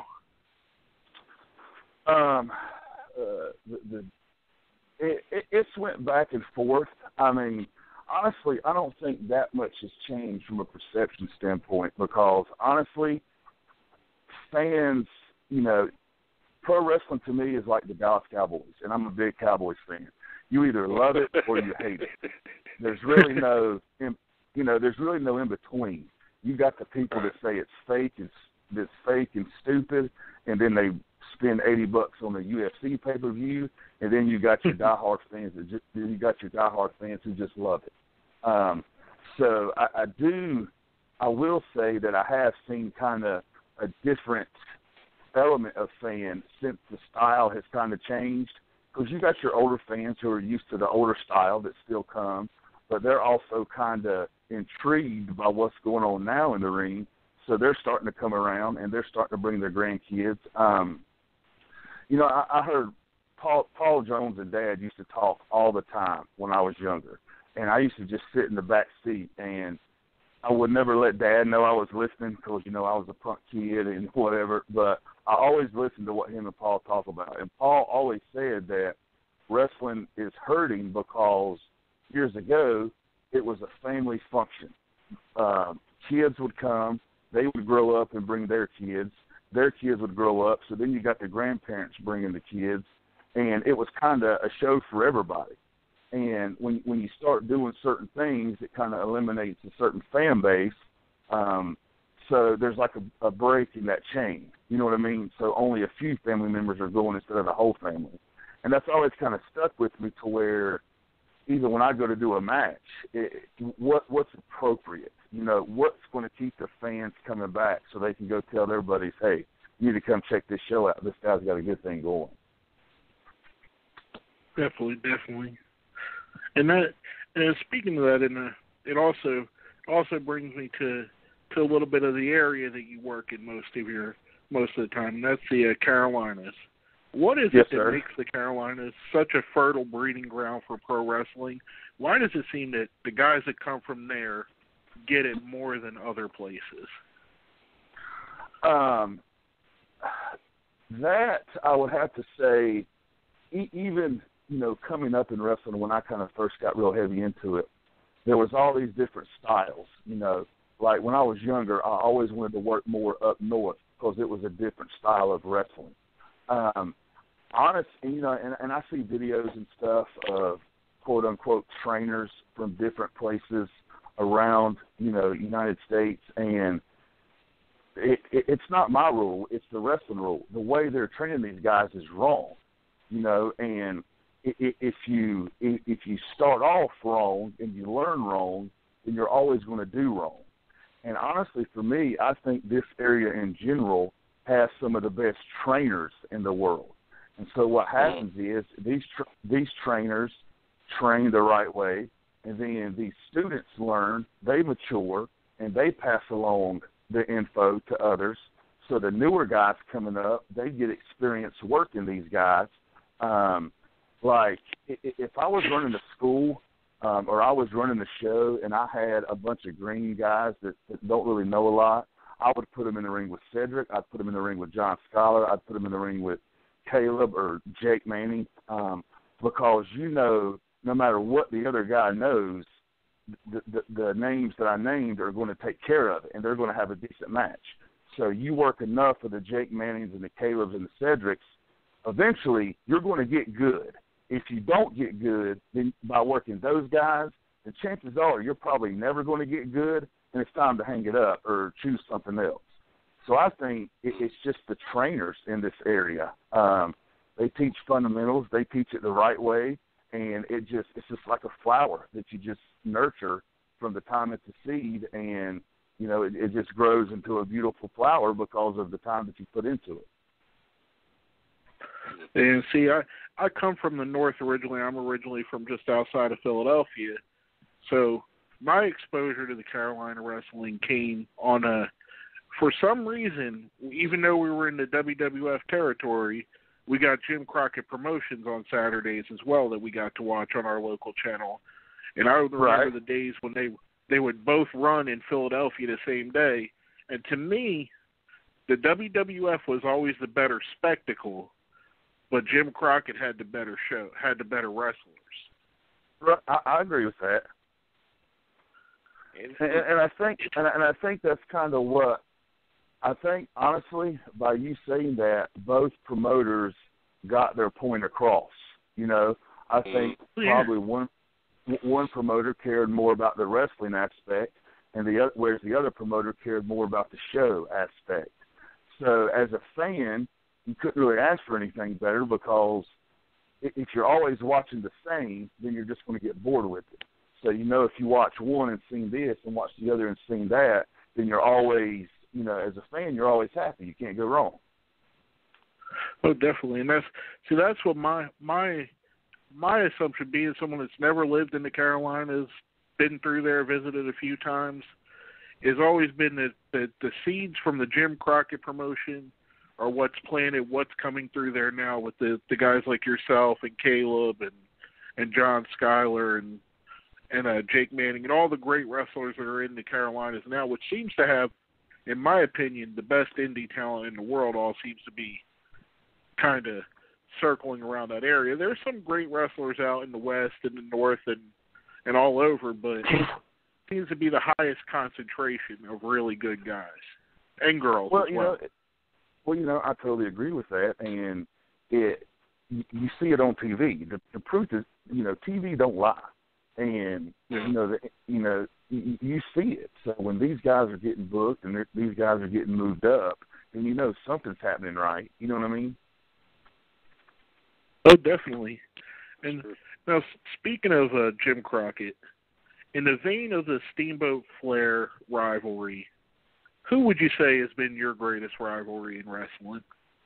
J: It's went back and forth. I mean, honestly, I don't think that much has changed from a perception standpoint, because honestly, fans, you know, pro wrestling to me is like the Dallas Cowboys, and I'm a big Cowboys fan. You either love it or you hate it. There's really no, there's really no in between. You got the people that say it's fake and stupid, and then they spend $80 on a UFC pay-per-view, and then you got your diehard fans who just love it. So I will say that I have seen kind of a different element of fan since the style has kind of changed, because you got your older fans who are used to the older style that still come, but they're also kind of intrigued by what's going on now in the ring, so they're starting to come around and they're starting to bring their grandkids. You know, I heard Paul Jones and Dad used to talk all the time when I was younger, and I used to just sit in the back seat, and I would never let Dad know I was listening because, I was a punk kid and whatever. But I always listened to what him and Paul talk about. And Paul always said that wrestling is hurting because years ago it was a family function. Kids would come, they would grow up and bring their kids would grow up, so then you got the grandparents bringing the kids, and it was kind of a show for everybody. And when you start doing certain things, it kind of eliminates a certain fan base, so there's like a break in that chain, you know what I mean? So only a few family members are going instead of the whole family. And that's always kind of stuck with me to where even when I go to do a match, what's appropriate? What's going to keep the fans coming back so they can go tell their buddies, hey, you need to come check this show out. This guy's got a good thing going.
F: Definitely. And speaking of that, it also brings me to a little bit of the area that you work in most of the time, and that's the Carolinas. What is it that makes the Carolinas such a fertile breeding ground for pro wrestling? Why does it seem that the guys that come from there get it more than other places?
J: That I would have to say, even coming up in wrestling when I kind of first got real heavy into it, there was all these different styles. Like when I was younger, I always wanted to work more up north because it was a different style of wrestling. Honestly, and I see videos and stuff of quote unquote trainers from different places around, United States, and it's not my rule, it's the wrestling rule. The way they're training these guys is wrong, and if you start off wrong and you learn wrong, then you're always going to do wrong. And honestly, for me, I think this area in general has some of the best trainers in the world. And so what happens is these trainers train the right way, and then these students learn, they mature, and they pass along the info to others. So the newer guys coming up, they get experience working these guys. Like if I was running a school or I was running a show and I had a bunch of green guys that don't really know a lot, I would put them in the ring with Cedric. I'd put them in the ring with John Schuyler. I'd put them in the ring with Caleb or Jake Manning because, no matter what the other guy knows, the names that I named are going to take care of it, and they're going to have a decent match. So you work enough of the Jake Mannings and the Calebs and the Cedrics, eventually you're going to get good. If you don't get good, then by working those guys, the chances are you're probably never going to get good, and it's time to hang it up or choose something else. So I think it's just the trainers in this area. They teach fundamentals. They teach it the right way, and it's just like a flower that you just nurture from the time it's a seed, and it just grows into a beautiful flower because of the time that you put into it.
F: And see, I come from the north originally. I'm originally from just outside of Philadelphia, so my exposure to the Carolina wrestling came on for some reason, even though we were in the WWF territory, we got Jim Crockett Promotions on Saturdays as well that we got to watch on our local channel. And I remember the days when they would both run in Philadelphia the same day. And to me, the WWF was always the better spectacle, but Jim Crockett had the better show, had the better wrestlers.
J: I agree with that. And I think that's kind of what I think. Honestly, by you saying that, both promoters got their point across. I think probably one promoter cared more about the wrestling aspect, and whereas the other promoter cared more about the show aspect. So as a fan, you couldn't really ask for anything better because if you're always watching the same, then you're just going to get bored with it. So, if you watch one and seen this and watch the other and seen that, then you're always, as a fan, you're always happy. You can't go wrong.
F: Oh, definitely. And that's what my assumption being someone that's never lived in the Carolinas, been through there, visited a few times, has always been that the seeds from the Jim Crockett promotion are what's planted, what's coming through there now with the guys like yourself and Caleb and John Schuyler and and Jake Manning and all the great wrestlers that are in the Carolinas now, which seems to have, in my opinion, the best indie talent in the world, all seems to be kind of circling around that area. There's some great wrestlers out in the West and the North and all over, but it seems to be the highest concentration of really good guys and girls as well.
J: I totally agree with that, and you see it on TV. The proof is, TV don't lie, and you see it. So when these guys are getting booked and these guys are getting moved up, then something's happening right. You know what I mean?
F: Oh, definitely. And now, speaking of Jim Crockett, in the vein of the Steamboat Flair rivalry, who would you say has been your greatest rivalry in wrestling?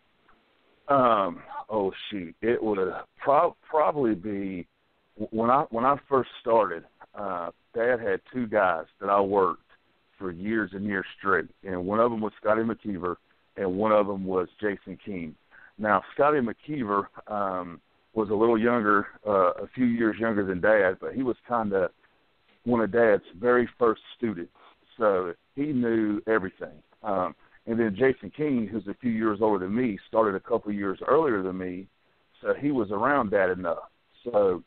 J: It would probably be when I first started. Dad had two guys that I worked for years and years straight, and one of them was Scotty McKeever, and one of them was Jason King. Now, Scotty McKeever was a little younger, a few years younger than Dad, but he was kind of one of Dad's very first students, so he knew everything. And then Jason King, who's a few years older than me, started a couple years earlier than me, so he was around Dad enough. So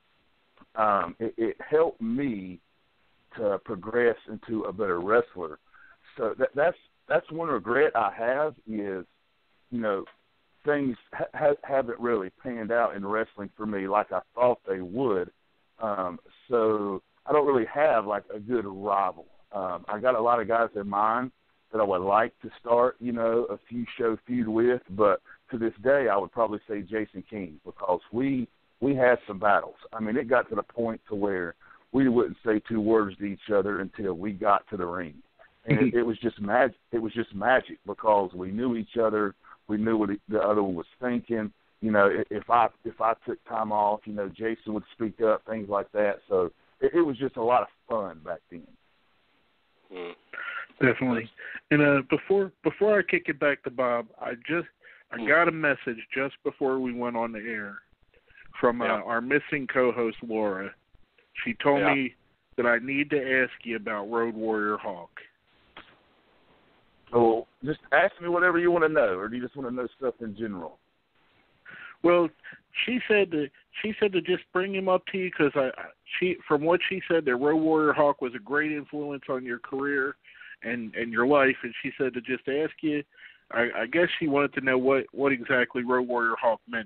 J: it helped me to progress into a better wrestler. So that's one regret I have is, things haven't really panned out in wrestling for me like I thought they would. So I don't really have like a good rival. I got a lot of guys in mind that I would like to start, a few show feud with, but to this day I would probably say Jason King because we had some battles. I mean, it got to the point to where we wouldn't say two words to each other until we got to the ring. And it was just magic. It was just magic because we knew each other. We knew what the other one was thinking. If I took time off, Jason would speak up, things like that. So it was just a lot of fun back then.
F: Definitely. And before I kick it back to Bob, I got a message just before we went on the air from our missing co-host Laura. She told me that I need to ask you about Road Warrior Hawk.
J: Oh, just ask me whatever you want to know, or do you just want to know stuff in general?
F: Well, she said to just bring him up to you because from what she said, that Road Warrior Hawk was a great influence on your career and your life, and she said to just ask you. I guess she wanted to know what exactly Road Warrior Hawk meant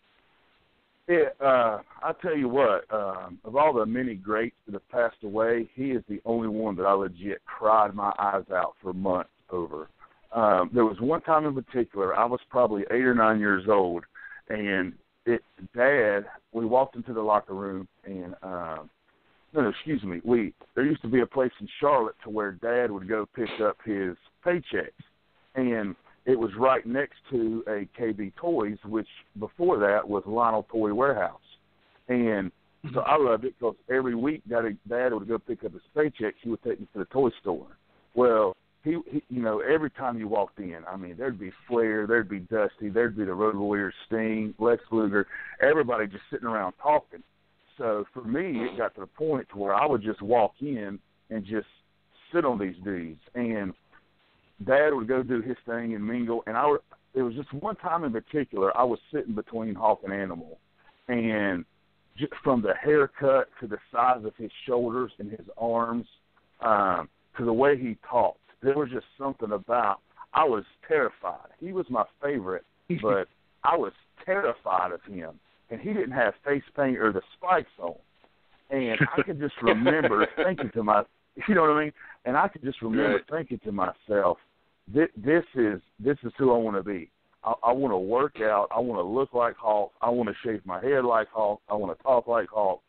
F: to you.
J: Yeah, I'll tell you what. Of all the many greats that have passed away, he is the only one that I legit cried my eyes out for months over. There was one time in particular, I was probably 8 or 9 years old, and Dad, we walked into the locker room, and there used to be a place in Charlotte to where Dad would go pick up his paychecks, and it was right next to a KB Toys, which before that was Lionel Toy Warehouse. And so I loved it because every week Dad would go pick up his paychecks. He would take me to the toy store. Well, he every time you walked in, I mean, there'd be Flair, there'd be Dusty, there'd be the Road Warrior, Sting, Lex Luger, everybody just sitting around talking. So for me, it got to the point to where I would just walk in and just sit on these dudes. And Dad would go do his thing and mingle. And it was just one time in particular, I was sitting between Hawk and Animal. And just from the haircut to the size of his shoulders and his arms to the way he talked, there was just something about, I was terrified. He was my favorite, but I was terrified of him. And he didn't have face paint or the spikes on. And I could just remember thinking to myself, you know what I mean? And I could just remember thinking to myself, this is who I want to be. I want to work out. I want to look like Hawk. I want to shave my head like Hawk. I want to talk like Hawk.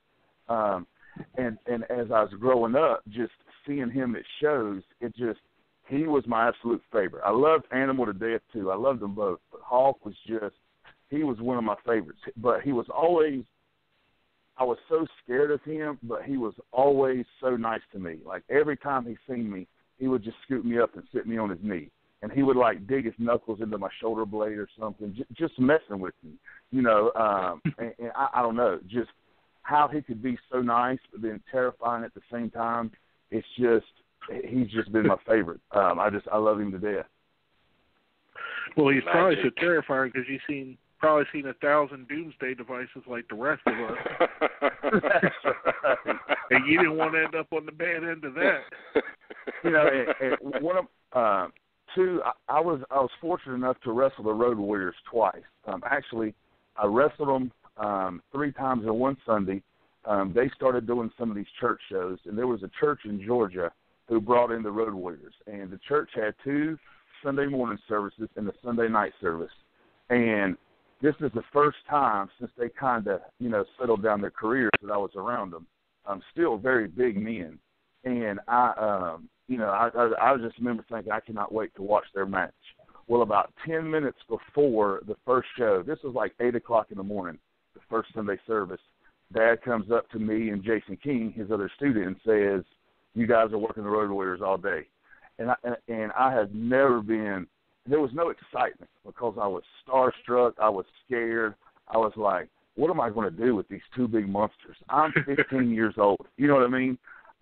J: And as I was growing up, just seeing him at shows, he was my absolute favorite. I loved Animal to death too. I loved them both, but Hawk was he was one of my favorites. But he was always, I was so scared of him, but he was always so nice to me. Like every time he seen me, he would just scoop me up and sit me on his knee. And he would like dig his knuckles into my shoulder blade or something, just messing with me, and I don't know, just how he could be so nice but then terrifying at the same time. It's just, he's just been my favorite. I love him to death.
F: Well, he's probably so terrifying because you've probably seen 1,000 doomsday devices like the rest of us.
J: That's right.
F: And you didn't want to end up on the bad end of that.
J: You know, and one of two, I was fortunate enough to wrestle the Road Warriors twice. Actually, I wrestled them 3 times in one Sunday. They started doing some of these church shows, and there was a church in Georgia who brought in the Road Warriors, and the church had 2 Sunday morning services and a Sunday night service. And this is the first time since they kind of, you know, settled down their careers that I was around them. Still very big men. And I just remember thinking, I cannot wait to watch their match. Well, about 10 minutes before the first show, this was like 8 o'clock in the morning, the first Sunday service, Dad comes up to me and Jason King, his other student, and says, "You guys are working the Road Warriors all day." And I have never been, there was no excitement because I was starstruck. I was scared. I was like, what am I going to do with these 2 big monsters? I'm 15 years old. You know what I mean?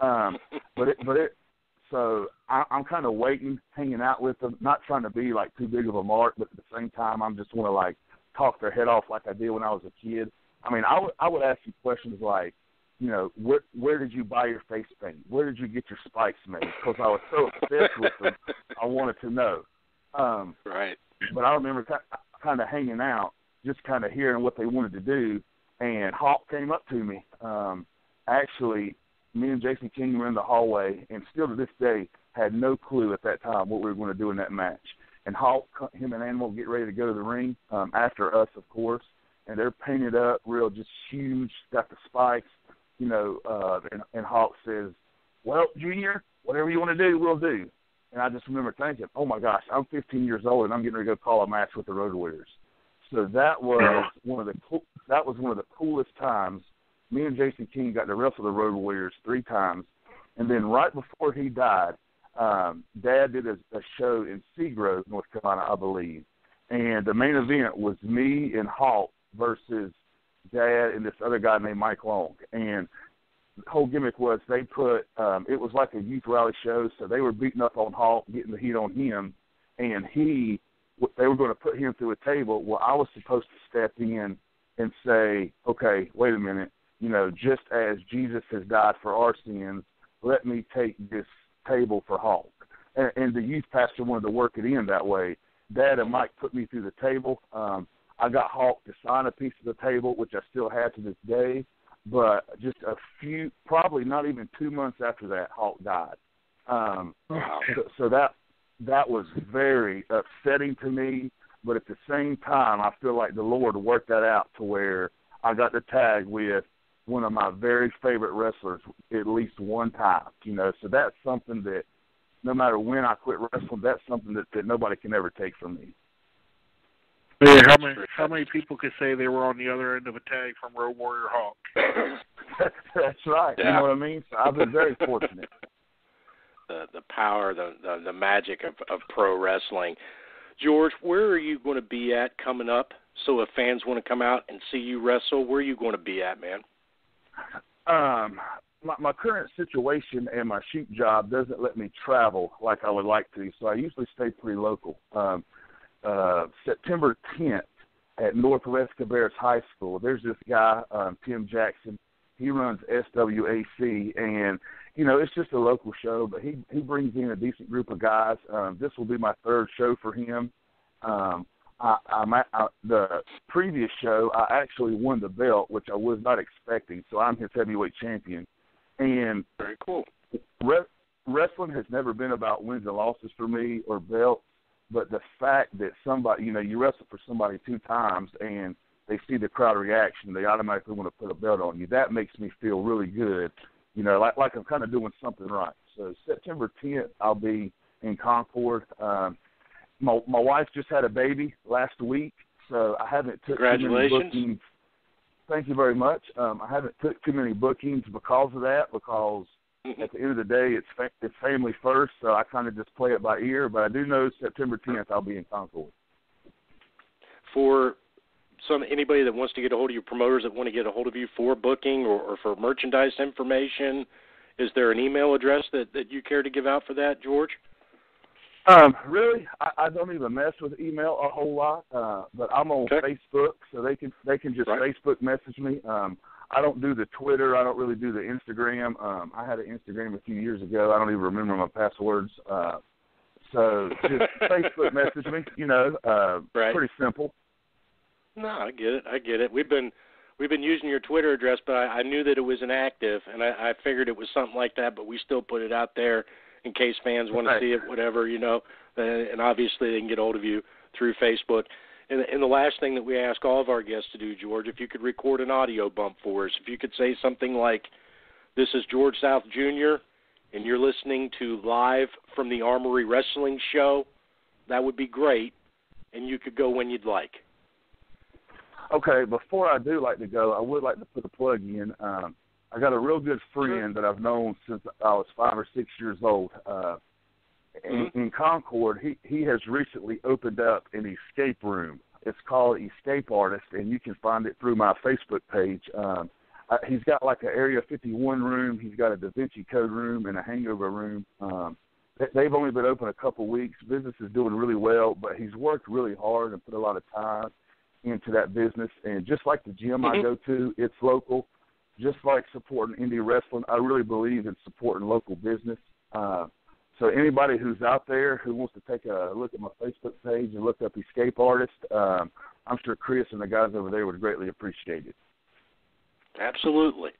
J: So I'm kind of waiting, hanging out with them, not trying to be like too big of a mark, but at the same time, I'm just want to like talk their head off like I did when I was a kid. I mean, I would ask you questions like, you know, where did you buy your face paint? Where did you get your spikes made? Because I was so obsessed with them, I wanted to know.
D: Right.
J: But I remember kind of hanging out, just kind of hearing what they wanted to do, and Hawk came up to me. Actually, me and Jason King were in the hallway, and still to this day had no clue at that time what we were going to do in that match. And Hawk, him and Animal get ready to go to the ring, after us, of course, and they're painted up real just huge, got the spikes, you know, and Hawk says, "Well, Junior, whatever you want to do, we'll do." And I just remember thinking, oh, my gosh, I'm 15 years old, and I'm getting ready to go call a match with the Road Warriors. So that was one of the coolest times. Me and Jason King got to wrestle the Road Warriors 3 times. And then right before he died, Dad did a show in Seagrove, North Carolina, I believe. And the main event was me and Hawk versus Dad and this other guy named Mike Long. And the whole gimmick was they put it was like a youth rally show, so they were beating up on Hawk, getting the heat on him, and they were going to put him through a table. Well, I was supposed to step in and say, okay, wait a minute, you know, just as Jesus has died for our sins, let me take this table for Hawk. And the youth pastor wanted to work it in that way. Dad and Mike put me through the table. I got Hawk to sign a piece of the table, which I still have to this day. But just a few, probably not even 2 months after that, Hawk died. So that was very upsetting to me. But at the same time, I feel like the Lord worked that out to where I got to tag with one of my very favorite wrestlers at least one time. You know, so that's something that no matter when I quit wrestling, that's something that nobody can ever take from me.
F: Yeah, how many people could say they were on the other end of a tag from Road Warrior Hawk?
J: That's right. Yeah. You know what I mean? So I've been very fortunate.
D: The power, the magic of pro wrestling. George, where are you going to be at coming up? So if fans want to come out and see you wrestle, where are you going to be at, man?
J: My current situation and my shoot job doesn't let me travel like I would like to, so I usually stay pretty local. September 10th at Northwest Cabarrus High School, there's this guy, Tim Jackson. He runs SWAC, and, you know, it's just a local show, but he brings in a decent group of guys. This will be my 3rd show for him. The previous show, I actually won the belt, which I was not expecting, so I'm his heavyweight champion. And
D: very cool.
J: Wrestling has never been about wins and losses for me or belts. But the fact that somebody, you know, you wrestle for somebody 2 times and they see the crowd reaction, they automatically want to put a belt on you. That makes me feel really good, you know, like I'm kind of doing something right. So September 10th, I'll be in Concord. My wife just had a baby last week, so I haven't took too many bookings. Thank you very much. I haven't took too many bookings because of that, because at the end of the day, it's family first, so I kind of just play it by ear. But I do know September 10th I'll be in Concord.
D: For anybody that wants to get a hold of you, promoters that want to get a hold of you for booking or for merchandise information, is there an email address that you care to give out for that, George?
J: Really, I don't even mess with email a whole lot, but I'm on Facebook, so they can just Facebook message me. I don't do the Twitter. I don't really do the Instagram. I had an Instagram a few years ago. I don't even remember my passwords. So just Facebook message me. Pretty simple.
D: No, I get it. We've been using your Twitter address, but I knew that it was inactive, and I figured it was something like that. But we still put it out there in case fans want to see it, whatever, And obviously they can get hold of you through Facebook. And the last thing that we ask all of our guests to do, George, if you could record an audio bump for us, if you could say something like, "This is George South Jr., and you're listening to Live from the Armory Wrestling Show," that would be great, and you could go when you'd like.
J: Okay, before I do like to go, I would like to put a plug in. I got a real good friend that I've known since I was 5 or 6 years old. In Concord, he has recently opened up an escape room. It's called Escape Artist, and you can find it through my Facebook page. He's got like an Area 51 room. He's got a Da Vinci Code room and a hangover room. They've only been open a couple weeks. Business is doing really well, but he's worked really hard and put a lot of time into that business. And just like the gym I go to, it's local. Just like supporting indie wrestling, I really believe in supporting local business. So anybody who's out there who wants to take a look at my Facebook page and look up Escape Artist, I'm sure Chris and the guys over there would greatly appreciate it.
D: Absolutely.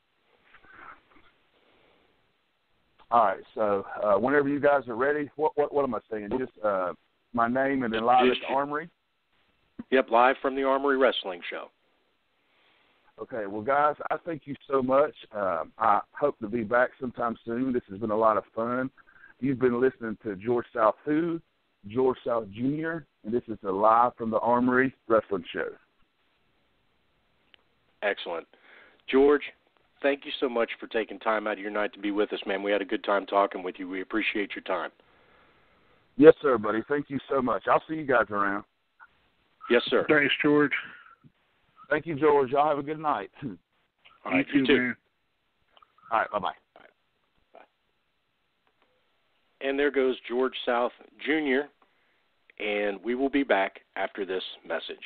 J: All right, so whenever you guys are ready, what am I saying? Just my name and then live at the Armory?
D: Yep, live from the Armory Wrestling Show.
J: Okay, well, guys, I thank you so much. I hope to be back sometime soon. This has been a lot of fun. You've been listening to George South Who, George South Jr., and this is the Live from the Armory Wrestling Show.
D: Excellent. George, thank you so much for taking time out of your night to be with us, man. We had a good time talking with you. We appreciate your time.
J: Yes, sir, buddy. Thank you so much. I'll see you guys around.
D: Yes, sir.
F: Thanks, George.
J: Thank you, George. Y'all have a good night.
D: All right, you too.
F: Man.
J: All right, bye-bye.
D: Bye. And there goes George South Jr., and we will be back after this message.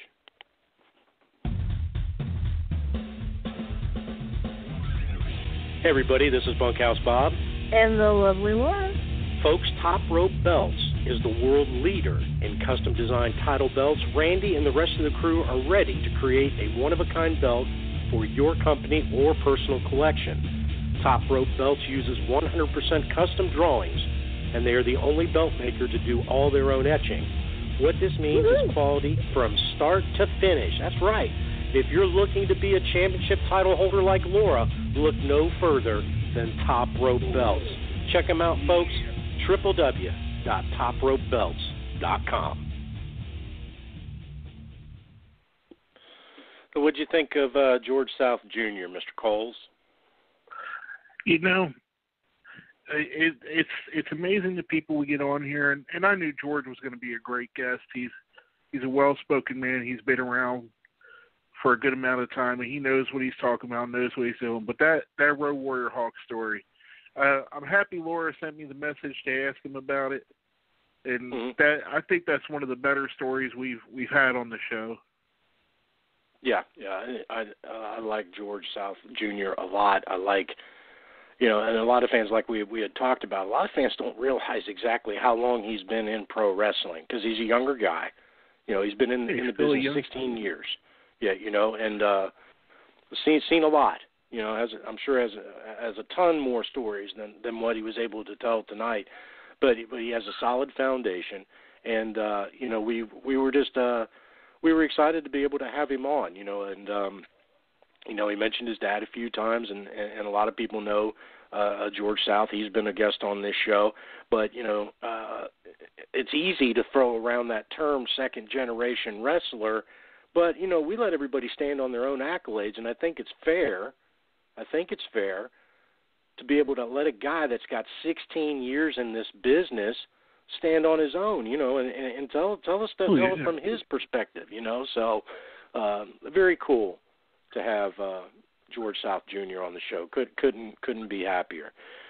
D: Hey, everybody, this is Bunkhouse Bob.
E: And the lovely Laura.
D: Folks, Top Rope Belts is the world leader in custom designed title belts. Randy and the rest of the crew are ready to create a one-of-a-kind belt for your company or personal collection. Top Rope Belts uses 100% custom drawings, and they are the only belt maker to do all their own etching. What this means is quality from start to finish. That's right. If you're looking to be a championship title holder like Laura, look no further than Top Rope Belts. Check them out, folks. www.topropebelts.com. So what'd you think of George South Jr., Mr. Coles?
F: You know, it's amazing the people we get on here, and I knew George was going to be a great guest. He's a well-spoken man. He's been around for a good amount of time, and he knows what he's talking about, knows what he's doing. But that Road Warrior Hawk story, I'm happy Laura sent me the message to ask him about it, and that I think that's one of the better stories we've had on the show.
D: Yeah, I like George South Jr. a lot. I like, and a lot of fans, like we had talked about, a lot of fans don't realize exactly how long he's been in pro wrestling because he's a younger guy. He's been in the business 16 years. Yeah, and seen a lot. I'm sure has a ton more stories than what he was able to tell tonight. But he has a solid foundation, and we were excited to be able to have him on. He mentioned his dad a few times, and a lot of people know George South. He's been a guest on this show, but it's easy to throw around that term second generation wrestler. But, we let everybody stand on their own accolades, and I think it's fair to be able to let a guy that's got 16 years in this business stand on his own, and tell us from his perspective, So very cool to have George South Jr. on the show. Couldn't be happier.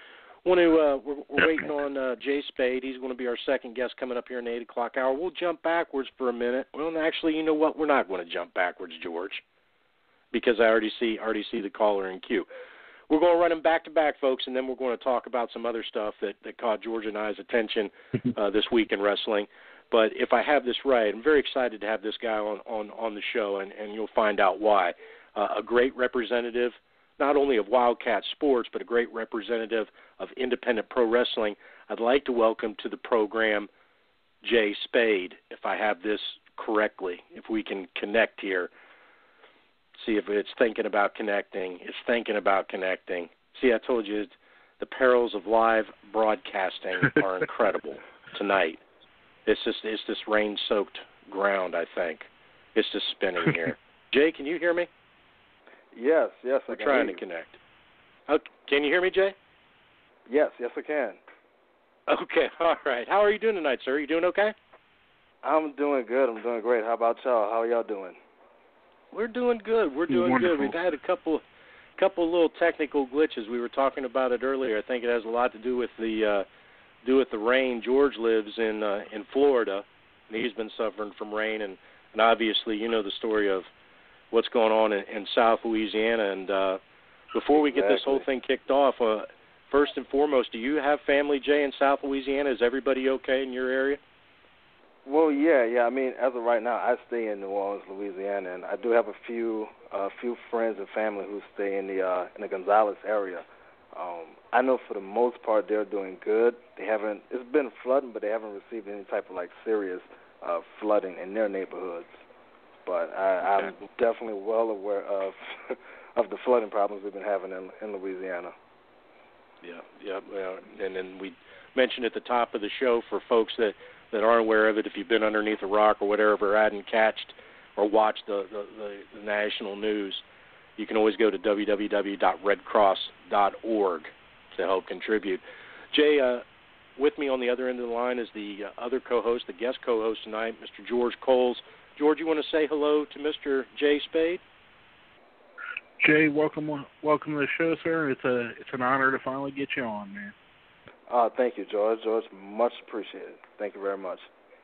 D: We're waiting on Jay Spade. He's going to be our second guest coming up here in the 8 o'clock hour. We'll jump backwards for a minute. Well, actually, you know what? We're not going to jump backwards, George, because I already see the caller in queue. We're going to run them back-to-back, folks, and then we're going to talk about some other stuff that caught George and I's attention this week in wrestling. But if I have this right, I'm very excited to have this guy on the show, and you'll find out why. A great representative, not only of WildKat Sports, but a great representative of independent pro wrestling. I'd like to welcome to the program Jay Spade, if I have this correctly, if we can connect here. See if it's thinking about connecting. It's thinking about connecting. See, I told you the perils of live broadcasting are incredible tonight. It's this rain-soaked ground, I think. It's just spinning here. Jay, can you hear me?
K: Yes,
D: We're trying to connect. Okay. Can you hear me, Jay?
K: Yes, I can.
D: Okay, all right. How are you doing tonight, sir? Are you doing okay?
K: I'm doing good. I'm doing great. How about y'all? How are y'all doing?
D: We're doing good. We're doing
F: Wonderful.
D: good. We've had a couple little technical glitches. We were talking about it earlier. I think it has a lot to do with the rain. George lives in Florida, and he's been suffering from rain. And obviously, you know the story of what's going on in South Louisiana. And before we get this whole thing kicked off, first and foremost, do you have family, Jay, in South Louisiana? Is everybody okay in your area?
K: Well, yeah. I mean, as of right now, I stay in New Orleans, Louisiana, and I do have a few friends and family who stay in the Gonzales area. I know for the most part they're doing good. It's been flooding, but they haven't received any type of serious flooding in their neighborhoods. But I'm definitely well aware of the flooding problems we've been having in Louisiana. Yeah. And then we mentioned at the top of the show for folks that aren't aware of it, if you've been underneath a rock or whatever, hadn't catched or watched the national news, you can always go to www.redcross.org to help contribute. Jay, with me on the other end of the line is the other co-host, the guest co-host tonight, Mr. George Coles. George, you want to say hello to Mr. Jay Spade?
F: Jay, welcome to the show, sir. It's an honor to finally get you on, man.
K: Thank you, George. George, much appreciated. Thank you very much.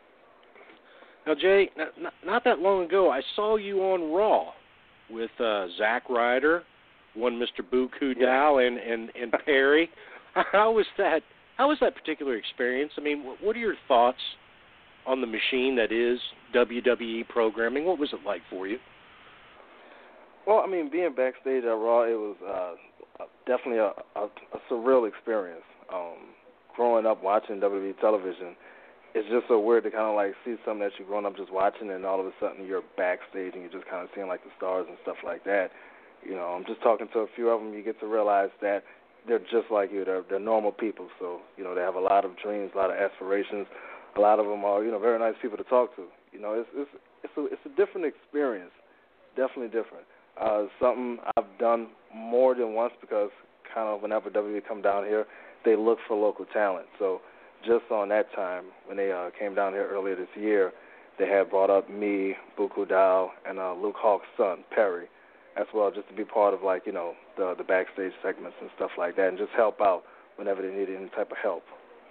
D: Now, Jay, not that long ago, I saw you on Raw with Zack Ryder, one Mr. Buku Dow, and Perry. How was that particular experience? I mean, what are your thoughts on the machine that is WWE programming? What was it like for you?
K: Well, I mean, being backstage at Raw, it was definitely a surreal experience. Growing up watching WWE television, it's just so weird to kind of see something that you've grown up just watching, and all of a sudden you're backstage and you're just kind of seeing the stars and stuff like that. You know, I'm just talking to a few of them. You get to realize that they're just like you. They're normal people. So they have a lot of dreams, a lot of aspirations. A lot of them are very nice people to talk to. It's a different experience, definitely different. Something I've done more than once because kind of whenever WWE come down here, they look for local talent. So just on that time, when they came down here earlier this year, they had brought up me, Buku Dow, and Luke Hawk's son, Perry, as well, just to be part of the backstage segments and stuff like that, and just help out whenever they needed any type of help.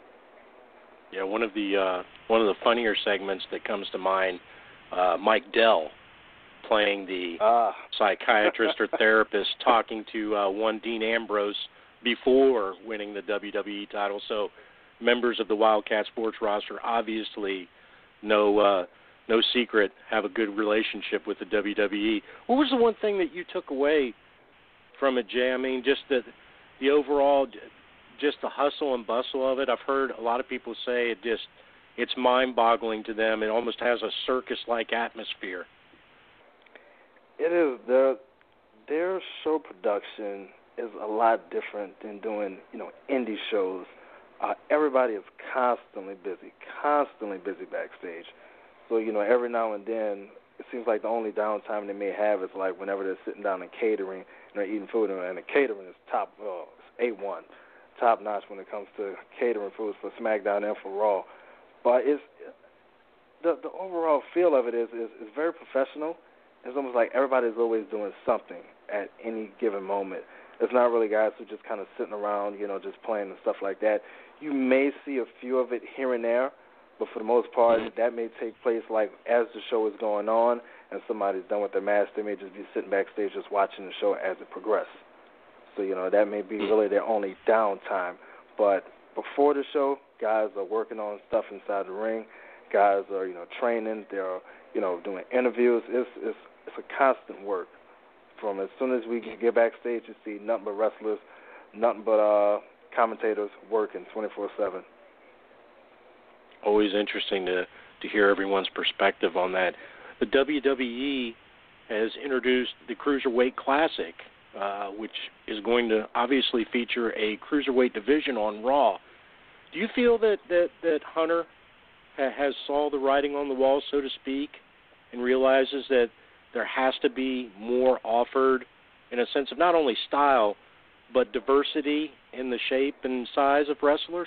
D: Yeah, one of the funnier segments that comes to mind, Mike Dell playing the psychiatrist or therapist talking to one Dean Ambrose before winning the WWE title. So members of the WildKat Sports roster obviously no secret have a good relationship with the WWE. What was the one thing that you took away from it, Jay? I mean, just the overall, just the hustle and bustle of it. I've heard a lot of people say it's mind-boggling to them. It almost has a circus-like atmosphere.
K: It is. Their show production is a lot different than doing, indie shows. Everybody is constantly busy backstage. So, every now and then, it seems like the only downtime they may have is whenever they're sitting down and catering and they're eating food, and the catering is it's A1, top notch when it comes to catering foods for SmackDown and for Raw. But it's the overall feel of it is very professional. it's almost like everybody's always doing something at any given moment. It's not really guys who just kind of sitting around, just playing and stuff like that. You may see a few of it here and there, but for the most part, that may take place like as the show is going on and somebody's done with their match. They may just be sitting backstage just watching the show as it progresses. So, that may be really their only downtime. But before the show, guys are working on stuff inside the ring. Guys are, training. They're, doing interviews. It's a constant work. From as soon as we get backstage, you see nothing but wrestlers, nothing but commentators working 24/7.
D: Always interesting to hear everyone's perspective on that. The WWE has introduced the Cruiserweight Classic, which is going to obviously feature a Cruiserweight division on Raw. Do you feel that Hunter has saw the writing on the wall, so to speak, and realizes that there has to be more offered in a sense of not only style, but diversity in the shape and size of wrestlers?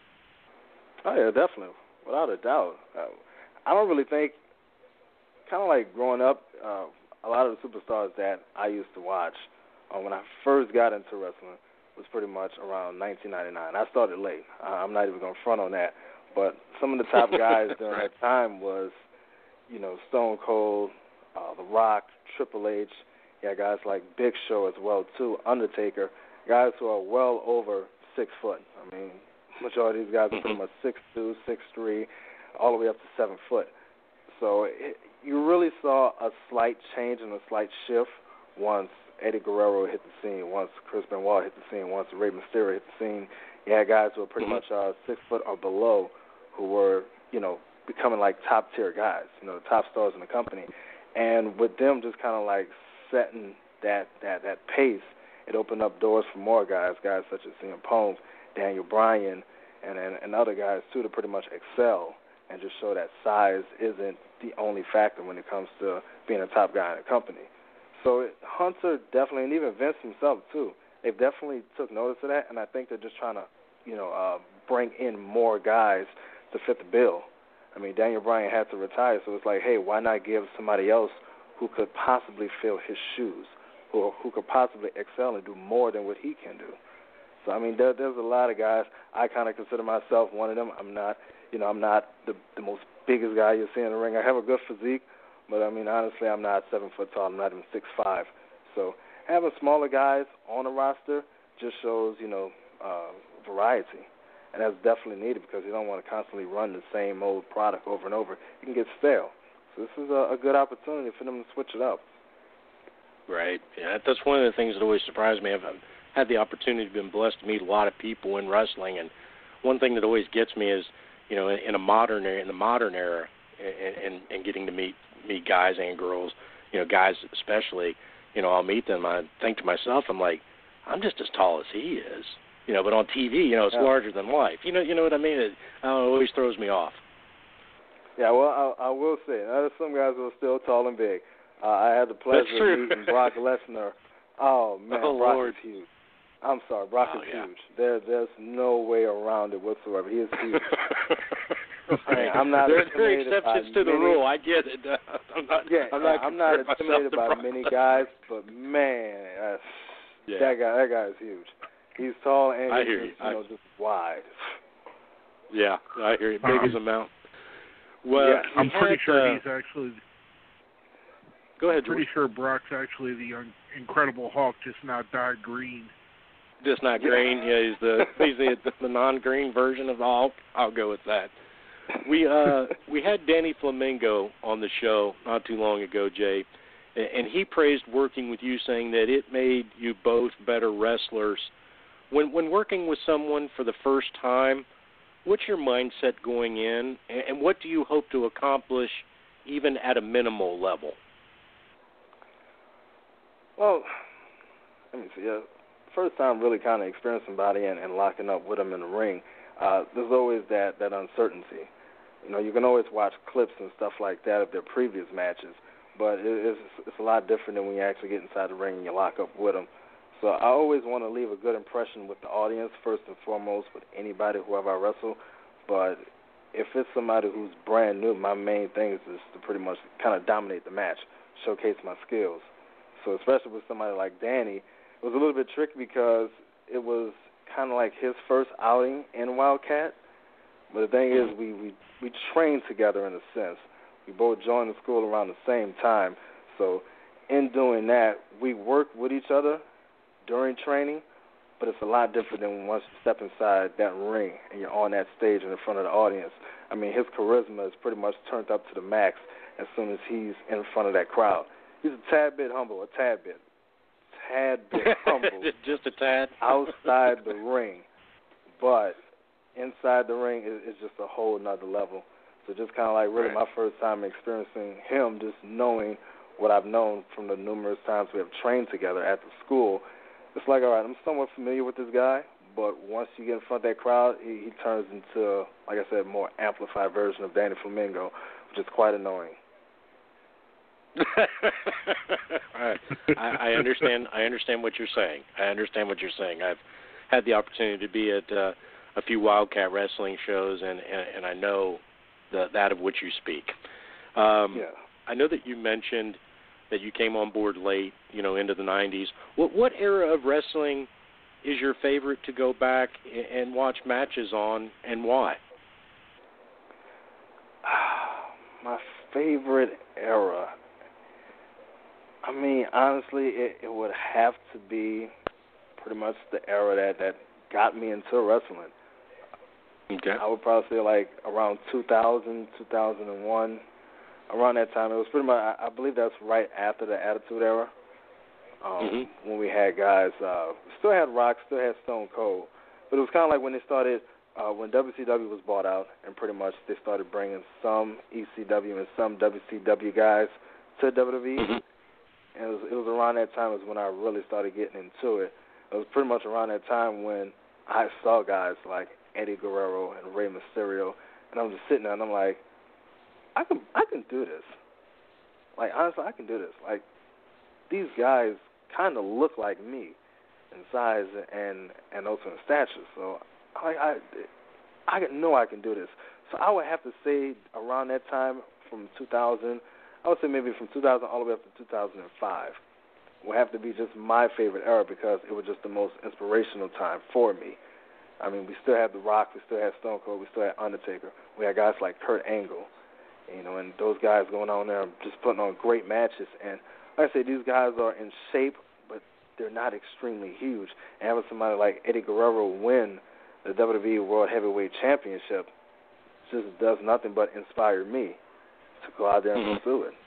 K: Oh, yeah, definitely. Without a doubt. I don't really think, kind of like growing up, a lot of the superstars that I used to watch when I first got into wrestling was pretty much around 1999. I started late. I'm not even going to front on that. But some of the top guys during that time was, Stone Cold, The Rock, Triple H. You had guys like Big Show as well, too, Undertaker, guys who are well over 6 foot. I mean, majority of these guys are pretty much 6'2", 6'3", all the way up to 7 foot. So you really saw a slight change and a slight shift once Eddie Guerrero hit the scene, once Chris Benoit hit the scene, once Rey Mysterio hit the scene. You had guys who were pretty much 6 foot or below who were, becoming like top-tier guys, the top stars in the company. And with them just kind of like setting that pace, it opened up doors for more guys such as CM Punk, Daniel Bryan, and other guys, too, to pretty much excel and just show that size isn't the only factor when it comes to being a top guy in a company. So Hunter definitely, and even Vince himself, too, they've definitely took notice of that, and I think they're just trying to, bring in more guys to fit the bill. I mean, Daniel Bryan had to retire, so it's like, hey, why not give somebody else who could possibly fill his shoes, who could possibly excel and do more than what he can do. So, I mean, there's a lot of guys. I kind of consider myself one of them. I'm not the most biggest guy you'll see in the ring. I have a good physique, but, I mean, honestly, I'm not 7 foot tall. I'm not even 6'5". So having smaller guys on the roster just shows, variety. And that's definitely needed because you don't want to constantly run the same old product over and over. You can get stale. So this is a good opportunity for them to switch it up.
D: Right. Yeah, that's one of the things that always surprised me. I've had the opportunity, been blessed to meet a lot of people in wrestling, and one thing that always gets me is, in the modern era, and getting to meet guys and girls, guys especially, I'll meet them. I think to myself, I'm like, I'm just as tall as he is, but on TV, it's larger than life. You know what I mean? It always throws me off.
K: Yeah, well, I will say, there's some guys who are still tall and big. I had the pleasure of meeting Brock Lesnar. Oh, man, Brock
D: Lord.
K: is huge. I'm sorry, Brock is huge. There's no way around it whatsoever. He is huge. I'm not
D: There's
K: intimidated
D: exceptions
K: by
D: to the
K: many,
D: rule. I get it.
K: I'm not intimidated by many guys, but man, that guy is huge. He's tall and he's just wide.
D: Yeah, I hear you. Big as a mountain. Well,
F: I'm pretty sure he's actually.
D: Go ahead,
F: George. Pretty sure Brock's actually the Incredible Hulk, just not dyed green.
D: Just not green. Yeah, he's the non-green version of the Hulk. I'll go with that. We had Danny Flamingo on the show not too long ago, Jay, and he praised working with you, saying that it made you both better wrestlers. When working with someone for the first time, what's your mindset going in, and what do you hope to accomplish even at a minimal level? Well,
K: let me see. First time really kind of experiencing somebody and locking up with them in the ring, there's always that uncertainty. You can always watch clips and stuff like that of their previous matches, but it's a lot different than when you actually get inside the ring and you lock up with them. So I always want to leave a good impression with the audience, first and foremost, with anybody, whoever I wrestle. But if it's somebody who's brand new, my main thing is to pretty much kind of dominate the match. showcase my skills. So especially with somebody like Danny, it was a little bit tricky because it was kind of like his first outing in WildKat. But the thing is, we trained together in a sense. We both joined the school around the same time. So in doing that, we worked with each other during training, but it's a lot different than once you step inside that ring and you're on that stage and in front of the audience. I mean, his charisma is pretty much turned up to the max as soon as he's in front of that crowd. He's a tad bit humble, a tad bit humble.
D: Just a tad?
K: Outside the ring. But inside the ring is just a whole nother level. So just kind of like really my first time experiencing him, just knowing what I've known from the numerous times we have trained together at the school. It's like, all right, I'm somewhat familiar with this guy, but once you get in front of that crowd, he turns into, like I said, a more amplified version of Danny Flamingo, which is quite annoying.
D: I understand. I understand what you're saying. I've had the opportunity to be at a few WildKat wrestling shows, and I know that of which you speak. I know that you mentioned that you came on board late, into the 90s. What era of wrestling is your favorite to go back and watch matches on, and why?
K: My favorite era. I mean, honestly, it would have to be pretty much the era that got me into wrestling.
D: Okay.
K: I would probably say like around 2000, 2001. Around that time, it was pretty much, I believe that's right after the Attitude Era, when we had guys, still had Rock, still had Stone Cold, but it was kind of like when they started, when WCW was bought out, and pretty much they started bringing some ECW and some WCW guys to WWE, and it was around that time is when I really started getting into it. It was pretty much around that time when I saw guys like Eddie Guerrero and Rey Mysterio, and I'm just sitting there and I'm like, I can do this. Like, honestly, I can do this. Like, these guys kind of look like me in size and also in stature. So I know I can do this. So I would have to say around that time from 2000, I would say maybe from 2000 all the way up to 2005 would have to be just my favorite era because it was just the most inspirational time for me. I mean, we still had The Rock, we still had Stone Cold, we still had Undertaker. We had guys like Kurt Angle. And those guys going on there just putting on great matches. And like I say, these guys are in shape, but they're not extremely huge. And having somebody like Eddie Guerrero win the WWE World Heavyweight Championship just does nothing but inspire me to go out there and pursue it.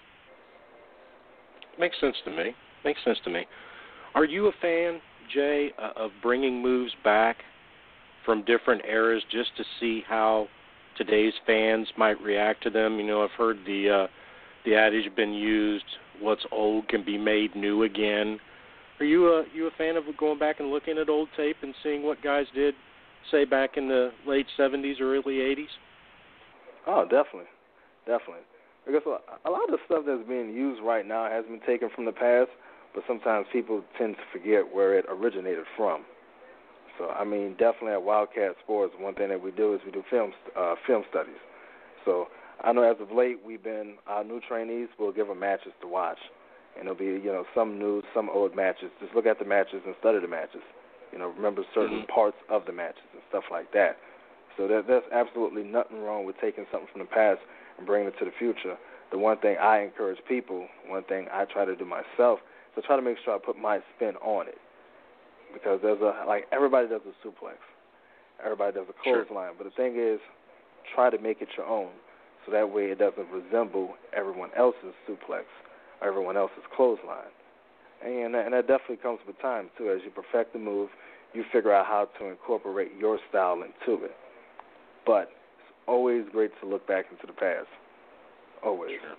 D: Makes sense to me. Are you a fan, Jay, of bringing moves back from different eras just to see how today's fans might react to them? I've heard the adage been used, what's old can be made new again. Are you a fan of going back and looking at old tape and seeing what guys did, say, back in the late 70s or early 80s?
K: Oh, definitely. Because a lot of the stuff that's being used right now has been taken from the past, but sometimes people tend to forget where it originated from. So, I mean, definitely at WildKat Sports, one thing that we do is we do film studies. So I know as of late our new trainees will give them matches to watch. And it'll be, some new, some old matches. Just look at the matches and study the matches. Remember certain parts of the matches and stuff like that. So there's absolutely nothing wrong with taking something from the past and bringing it to the future. The one thing I encourage people, one thing I try to do myself, is to try to make sure I put my spin on it. Because everybody does a suplex. Everybody does a clothesline. But the thing is, try to make it your own. So that way it doesn't resemble everyone else's suplex or everyone else's clothesline. And that definitely comes with time, too. As you perfect the move, you figure out how to incorporate your style into it. But it's always great to look back into the past. Always.
D: Sure.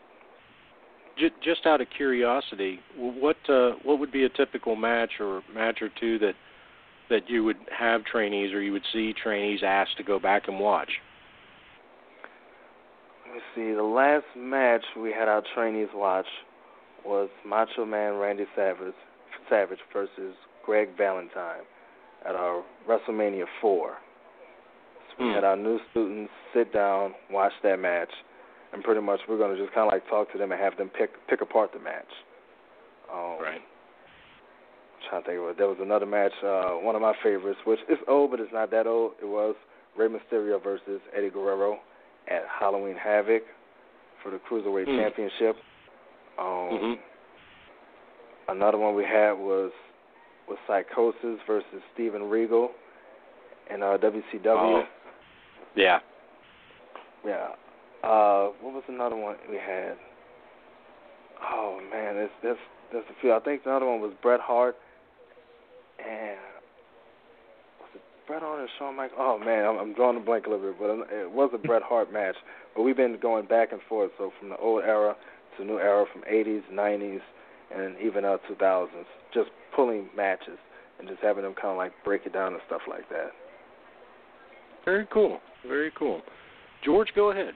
D: Just out of curiosity, what would be a typical match or two that you would have trainees or you would see trainees asked to go back and watch?
K: Let me see. The last match we had our trainees watch was Macho Man Randy Savage versus Greg Valentine at our WrestleMania 4. So we had our new students sit down, watch that match, and pretty much we're going to just kind of like talk to them and have them pick apart the match.
D: Right.
K: I'm trying to think of it. There was another match, one of my favorites, which is old, but it's not that old. It was Rey Mysterio versus Eddie Guerrero at Halloween Havoc for the Cruiserweight Championship. Another one we had was Psychosis versus Steven Regal in WCW.
D: Oh. Yeah.
K: Yeah. What was another one we had? Oh man, there's a few. I think another one was Bret Hart and was it Bret Hart and Shawn Michaels? Oh man, I'm drawing a blank a little bit, but it was a Bret Hart match. But we've been going back and forth, so from the old era to the new era, from 80s, 90s, and even 2000s, just pulling matches and just having them kind of like break it down and stuff like that.
D: Very cool. Very cool. George, go ahead.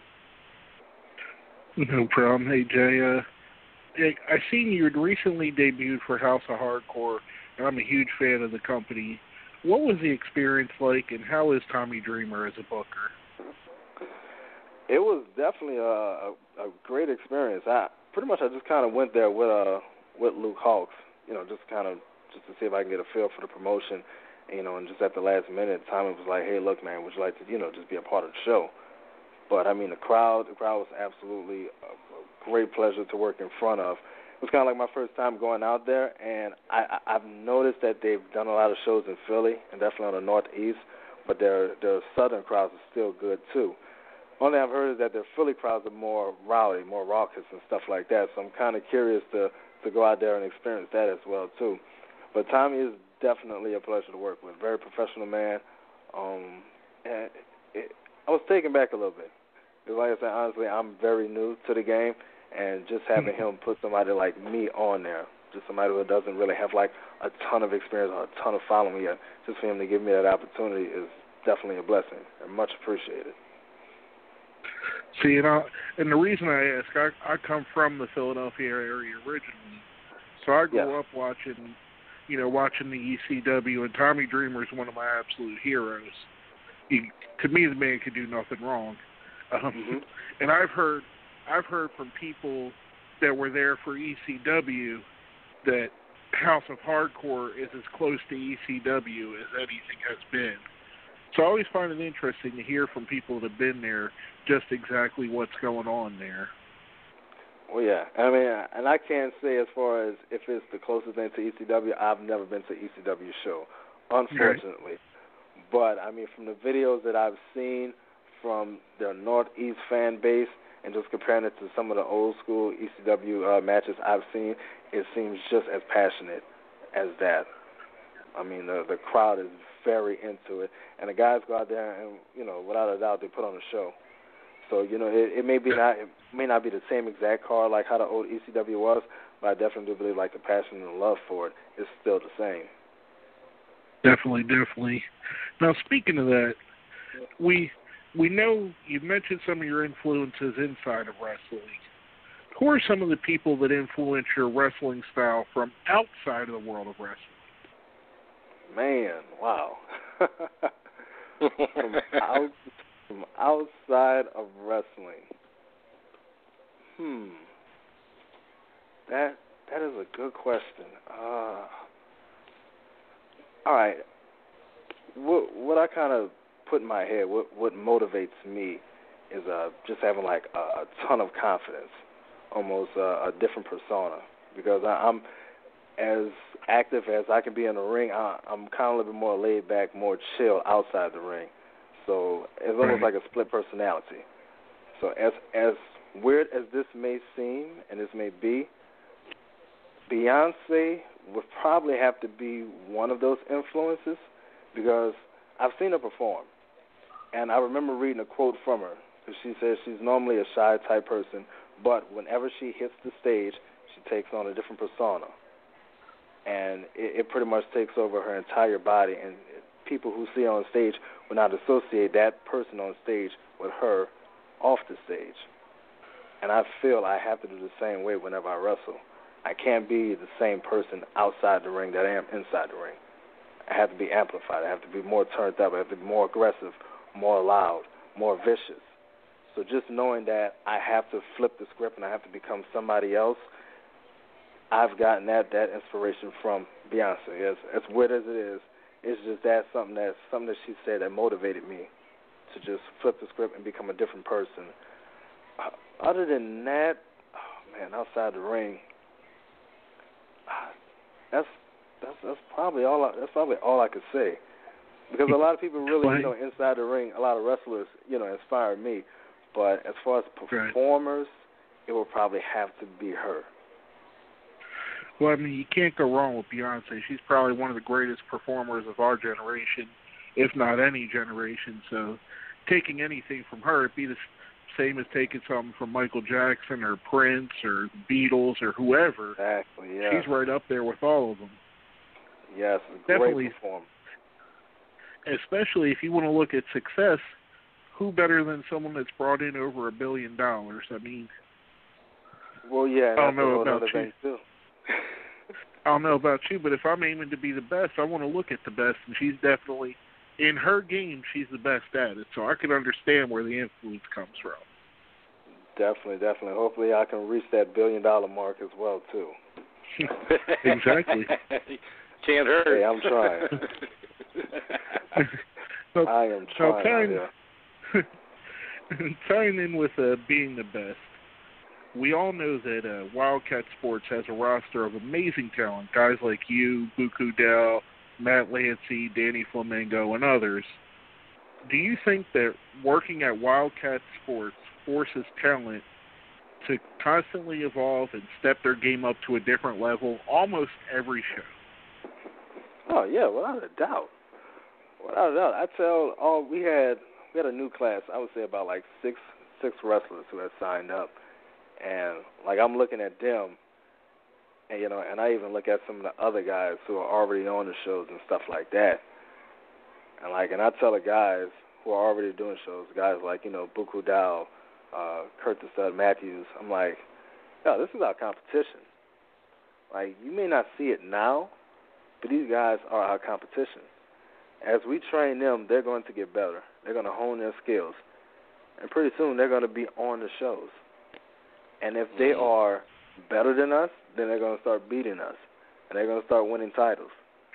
F: No problem. Hey, Jay, I seen you had recently debuted for House of Hardcore, and I'm a huge fan of the company. What was the experience like, and how is Tommy Dreamer as a booker?
K: It was definitely a great experience. I just kind of went there with Luke Hawks, just to see if I can get a feel for the promotion, and just at the last minute, Tommy was like, hey, look, man, would you like to, just be a part of the show? But, I mean, the crowd was absolutely a great pleasure to work in front of. It was kind of like my first time going out there, and I've noticed that they've done a lot of shows in Philly and definitely on the Northeast, but their southern crowds are still good, too. One thing I've heard is that their Philly crowds are more rowdy, more raucous and stuff like that, so I'm kind of curious to go out there and experience that as well, too. But Tommy is definitely a pleasure to work with. Very professional man. I was taken back a little bit. Because like I said, honestly, I'm very new to the game, and just having him put somebody like me on there, just somebody who doesn't really have like a ton of experience or a ton of following yet, just for him to give me that opportunity is definitely a blessing and much appreciated.
F: See, and the reason I ask, I come from the Philadelphia area originally, so I grew up watching the ECW, and Tommy Dreamer is one of my absolute heroes. To me, the man could do nothing wrong. And I've heard from people that were there for ECW that House of Hardcore is as close to ECW as anything has been. So I always find it interesting to hear from people that have been there just exactly what's going on there.
K: Well, yeah. I mean, and I can't say as far as if it's the closest thing to ECW, I've never been to ECW show, unfortunately. Right. But, I mean, from the videos that I've seen from their Northeast fan base and just comparing it to some of the old school ECW matches I've seen, it seems just as passionate as that. I mean, the crowd is very into it, and the guys go out there and, without a doubt, they put on a show. So, it may not be the same exact card like how the old ECW was, but I definitely do believe like the passion and the love for it is still the same.
F: Definitely. Now, speaking of that, we know you've mentioned some of your influences inside of wrestling. Who are some of the people that influence your wrestling style from outside of the world of wrestling?
K: Man, wow. From outside of wrestling. That is a good question. All right. What I kind of put in my head, what motivates me is just having like a ton of confidence, almost a different persona, because I'm as active as I can be in the ring. I'm kind of a little bit more laid back, more chill outside the ring. So it's almost like a split personality. So as weird as this may seem, and this may be, Beyonce would probably have to be one of those influences, because I've seen her perform. And I remember reading a quote from her. She says she's normally a shy type person, but whenever she hits the stage, she takes on a different persona. And it pretty much takes over her entire body, and people who see her on stage will not associate that person on stage with her off the stage. And I feel I have to do the same way whenever I wrestle. I can't be the same person outside the ring that I am inside the ring. I have to be amplified. I have to be more turned up. I have to be more aggressive, more loud, more vicious. So just knowing that I have to flip the script and I have to become somebody else, I've gotten that inspiration from Beyonce. As weird as it is, it's just something that she said that motivated me to just flip the script and become a different person. Other than that, outside the ring, that's probably all I could say. Because a lot of people really, inside the ring, a lot of wrestlers, inspire me. But as far as performers, it will probably have to be her.
F: Well, I mean, you can't go wrong with Beyonce. She's probably one of the greatest performers of our generation, if not any generation. So taking anything from her, it'd be the same as taking something from Michael Jackson or Prince or the Beatles or whoever.
K: Exactly, yeah.
F: She's right up there with all of them.
K: Yes,
F: definitely.
K: Great performer.
F: Especially if you want to look at success, who better than someone that's brought in over $1 billion? I mean,
K: well, yeah,
F: I don't know about
K: you. Too.
F: I don't know about you, but if I'm aiming to be the best, I want to look at the best, and she's definitely, in her game, she's the best at it. So I can understand where the influence comes from.
K: Definitely. Hopefully I can reach that $1 billion mark as well, too.
F: Exactly.
D: Can't hurt.
K: Hey, I'm trying. I am trying.
F: Tying in with being the best, we all know that WildKat Sports has a roster of amazing talent, guys like you, Buku Dell, Matt Lancey, Danny Flamingo, and others. Do you think that working at WildKat Sports forces talent to constantly evolve and step their game up to a different level almost every show?
K: Oh, yeah, without a doubt. I tell we had a new class, I would say about like six wrestlers who had signed up. And like I'm looking at them, and and I even look at some of the other guys who are already on the shows and stuff like that. And I tell the guys who are already doing shows, guys like Buku Dow, Kurt the Stud Matthews. I'm like, yo, this is our competition. Like you may not see it now, but these guys are our competition. As we train them, they're going to get better. They're going to hone their skills, and pretty soon they're going to be on the shows. And if they are better than us, then they're going to start beating us, and they're going to start winning titles.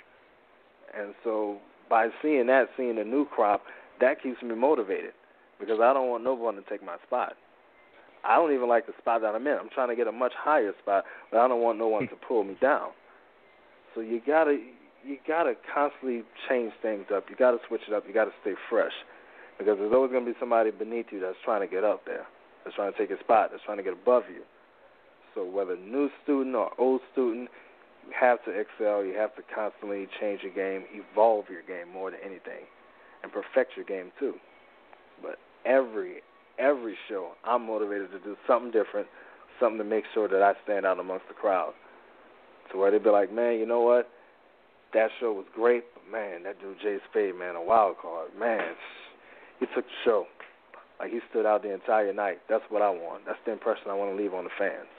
K: And so by seeing the new crop, that keeps me motivated because I don't want no one to take my spot. I don't even like the spot that I'm in. I'm trying to get a much higher spot, but I don't want no one to pull me down. So you gotta constantly change things up. You gotta switch it up. You gotta stay fresh because there's always going to be somebody beneath you that's trying to get up there. That's trying to take a spot, that's trying to get above you. So whether new student or old student, you have to excel. You have to constantly change your game, evolve your game more than anything, and perfect your game too. But every show, I'm motivated to do something different, something to make sure that I stand out amongst the crowd. So where they'd be like, man, you know what? That show was great, but man, that dude Jay Spade, man, a wild card, man, he took the show. Like he stood out the entire night. That's what I want. That's the impression I want to leave on the fans.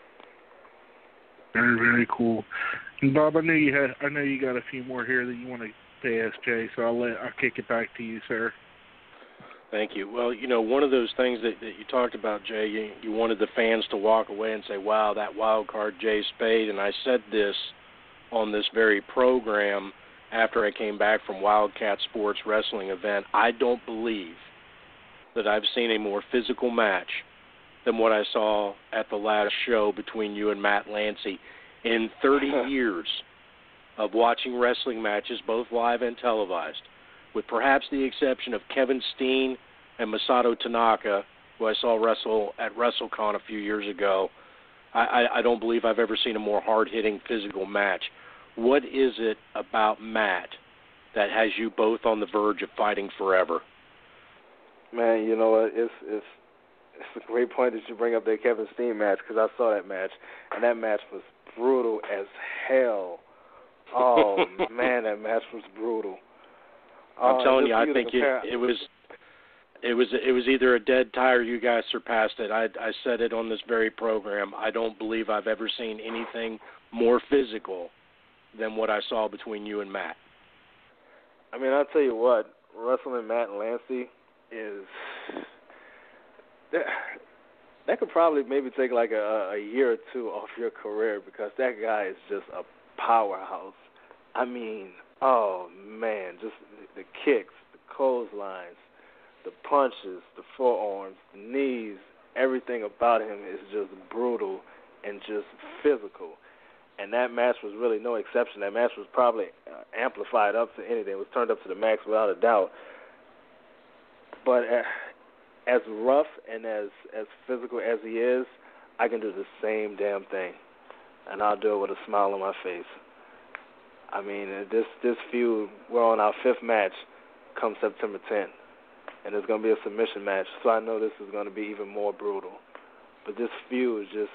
F: Very, very cool. And Bob, I know you got a few more here that you want to ask Jay, so I'll kick it back to you, sir.
D: Thank you. Well, one of those things that you talked about, Jay, you wanted the fans to walk away and say, wow, that wild card Jay Spade. And I said this on this very program after I came back from WildKat Sports Wrestling event. I don't believe that I've seen a more physical match than what I saw at the last show between you and Matt Lancey. In 30 years of watching wrestling matches, both live and televised, with perhaps the exception of Kevin Steen and Masato Tanaka, who I saw wrestle at WrestleCon a few years ago, I don't believe I've ever seen a more hard-hitting physical match. What is it about Matt that has you both on the verge of fighting forever?
K: Man, you know what? It's a great point that you bring up that Kevin Steen match because I saw that match, and that match was brutal as hell. Oh, man, that match was brutal.
D: I'm telling you, I think it was either a dead tie or you guys surpassed it. I said it on this very program. I don't believe I've ever seen anything more physical than what I saw between you and Matt.
K: I mean, I'll tell you what, wrestling Matt and Lancey is that could probably maybe take like a year or two off your career, because that guy is just a powerhouse. I mean, oh man, just the kicks, the clotheslines, the punches, the forearms, the knees, everything about him is just brutal and just physical. And that match was really no exception. That match was probably amplified up to anything. It was turned up to the max without a doubt. But as rough and as physical as he is, I can do the same damn thing. And I'll do it with a smile on my face. I mean, this feud, we're on our 5th match come September 10th. And it's going to be a submission match, so I know this is going to be even more brutal. But this feud is just,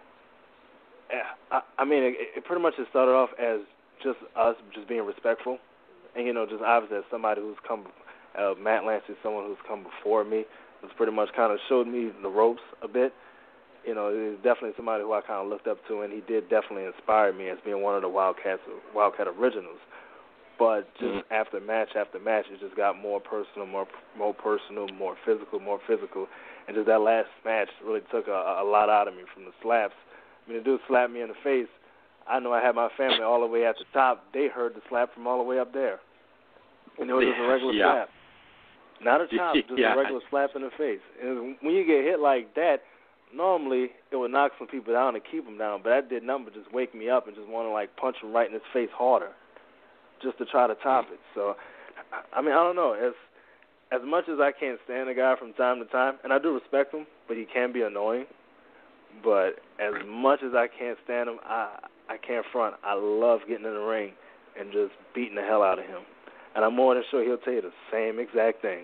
K: I mean, it pretty much just started off as just us just being respectful. And, you know, just obviously as somebody who's come, Matt Lance is someone who's come before me, who's pretty much kind of showed me the ropes a bit. You know, he's definitely somebody who I kind of looked up to, and he did definitely inspire me as being one of the WildKat originals. But just after match, it just got more personal, more physical. And just that last match really took a lot out of me from the slaps. I mean, the dude slapped me in the face. I know I had my family all the way at the top. They heard the slap from all the way up there. And it was just a regular slap. Not a chop, just a regular slap in the face. And when you get hit like that, normally it would knock some people down and keep them down. But that did nothing but just wake me up and just want to, like, punch him right in his face harder, just to try to top it. So, I mean, I don't know. As much as I can't stand a guy from time to time, and I do respect him, but he can be annoying. But as much as I can't stand him, I can't front. I love getting in the ring and just beating the hell out of him. And I'm more than sure he'll tell you the same exact thing.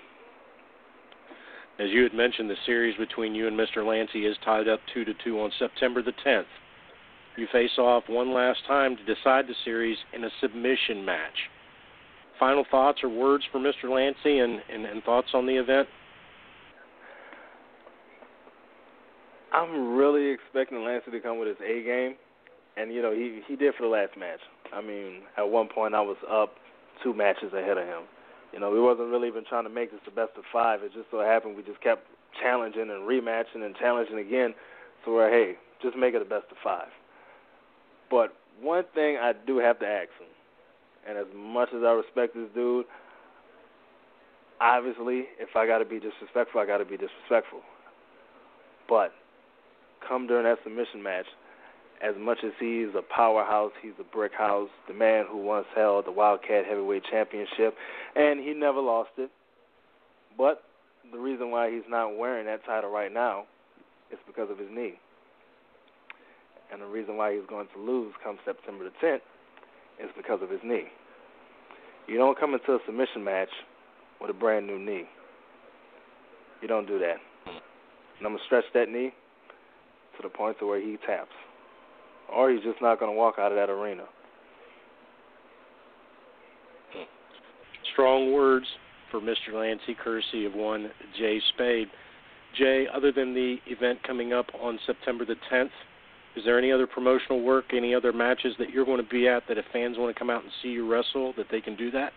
D: As you had mentioned, the series between you and Mr. Lancey is tied up 2-2 on September the 10th. You face off one last time to decide the series in a submission match. Final thoughts or words for Mr. Lancey and thoughts on the event?
K: I'm really expecting Lancey to come with his A game, and, you know, he did for the last match. I mean, at one point I was up 2 matches ahead of him. You know, we wasn't really even trying to make this the best of 5. It just so happened we just kept challenging and rematching and challenging again. So we're, hey, just make it the best of 5. But one thing I do have to ask him, and as much as I respect this dude, obviously, if I got to be disrespectful, I got to be disrespectful. But come during that submission match, as much as he's a powerhouse, he's a brick house, the man who once held the WildKat Heavyweight Championship, and he never lost it. But the reason why he's not wearing that title right now is because of his knee. And the reason why he's going to lose come September the 10th is because of his knee. You don't come into a submission match with a brand new knee. You don't do that. And I'm going to stretch that knee to the point to where he taps. Or he's just not going to walk out of that arena.
D: Strong words for Mr. Lancey, courtesy of one Jay Spade. Jay, other than the event coming up on September the 10th, is there any other promotional work, any other matches that you're going to be at that if fans want to come out and see you wrestle, that they can do that?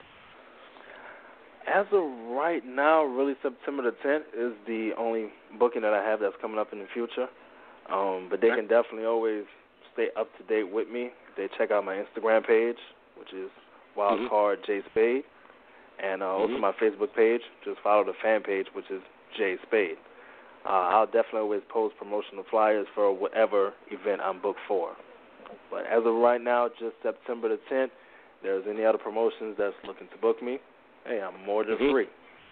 K: As of right now, really September the 10th is the only booking that I have that's coming up in the future. But they can definitely always stay up to date with me. They check out my Instagram page, which is WildKat J Spade, and also my Facebook page. Just follow the fan page, which is J Spade. I'll definitely always post promotional flyers for whatever event I'm booked for. But as of right now, just September the 10th. If there's any other promotions that's looking to book me, hey, I'm more than free.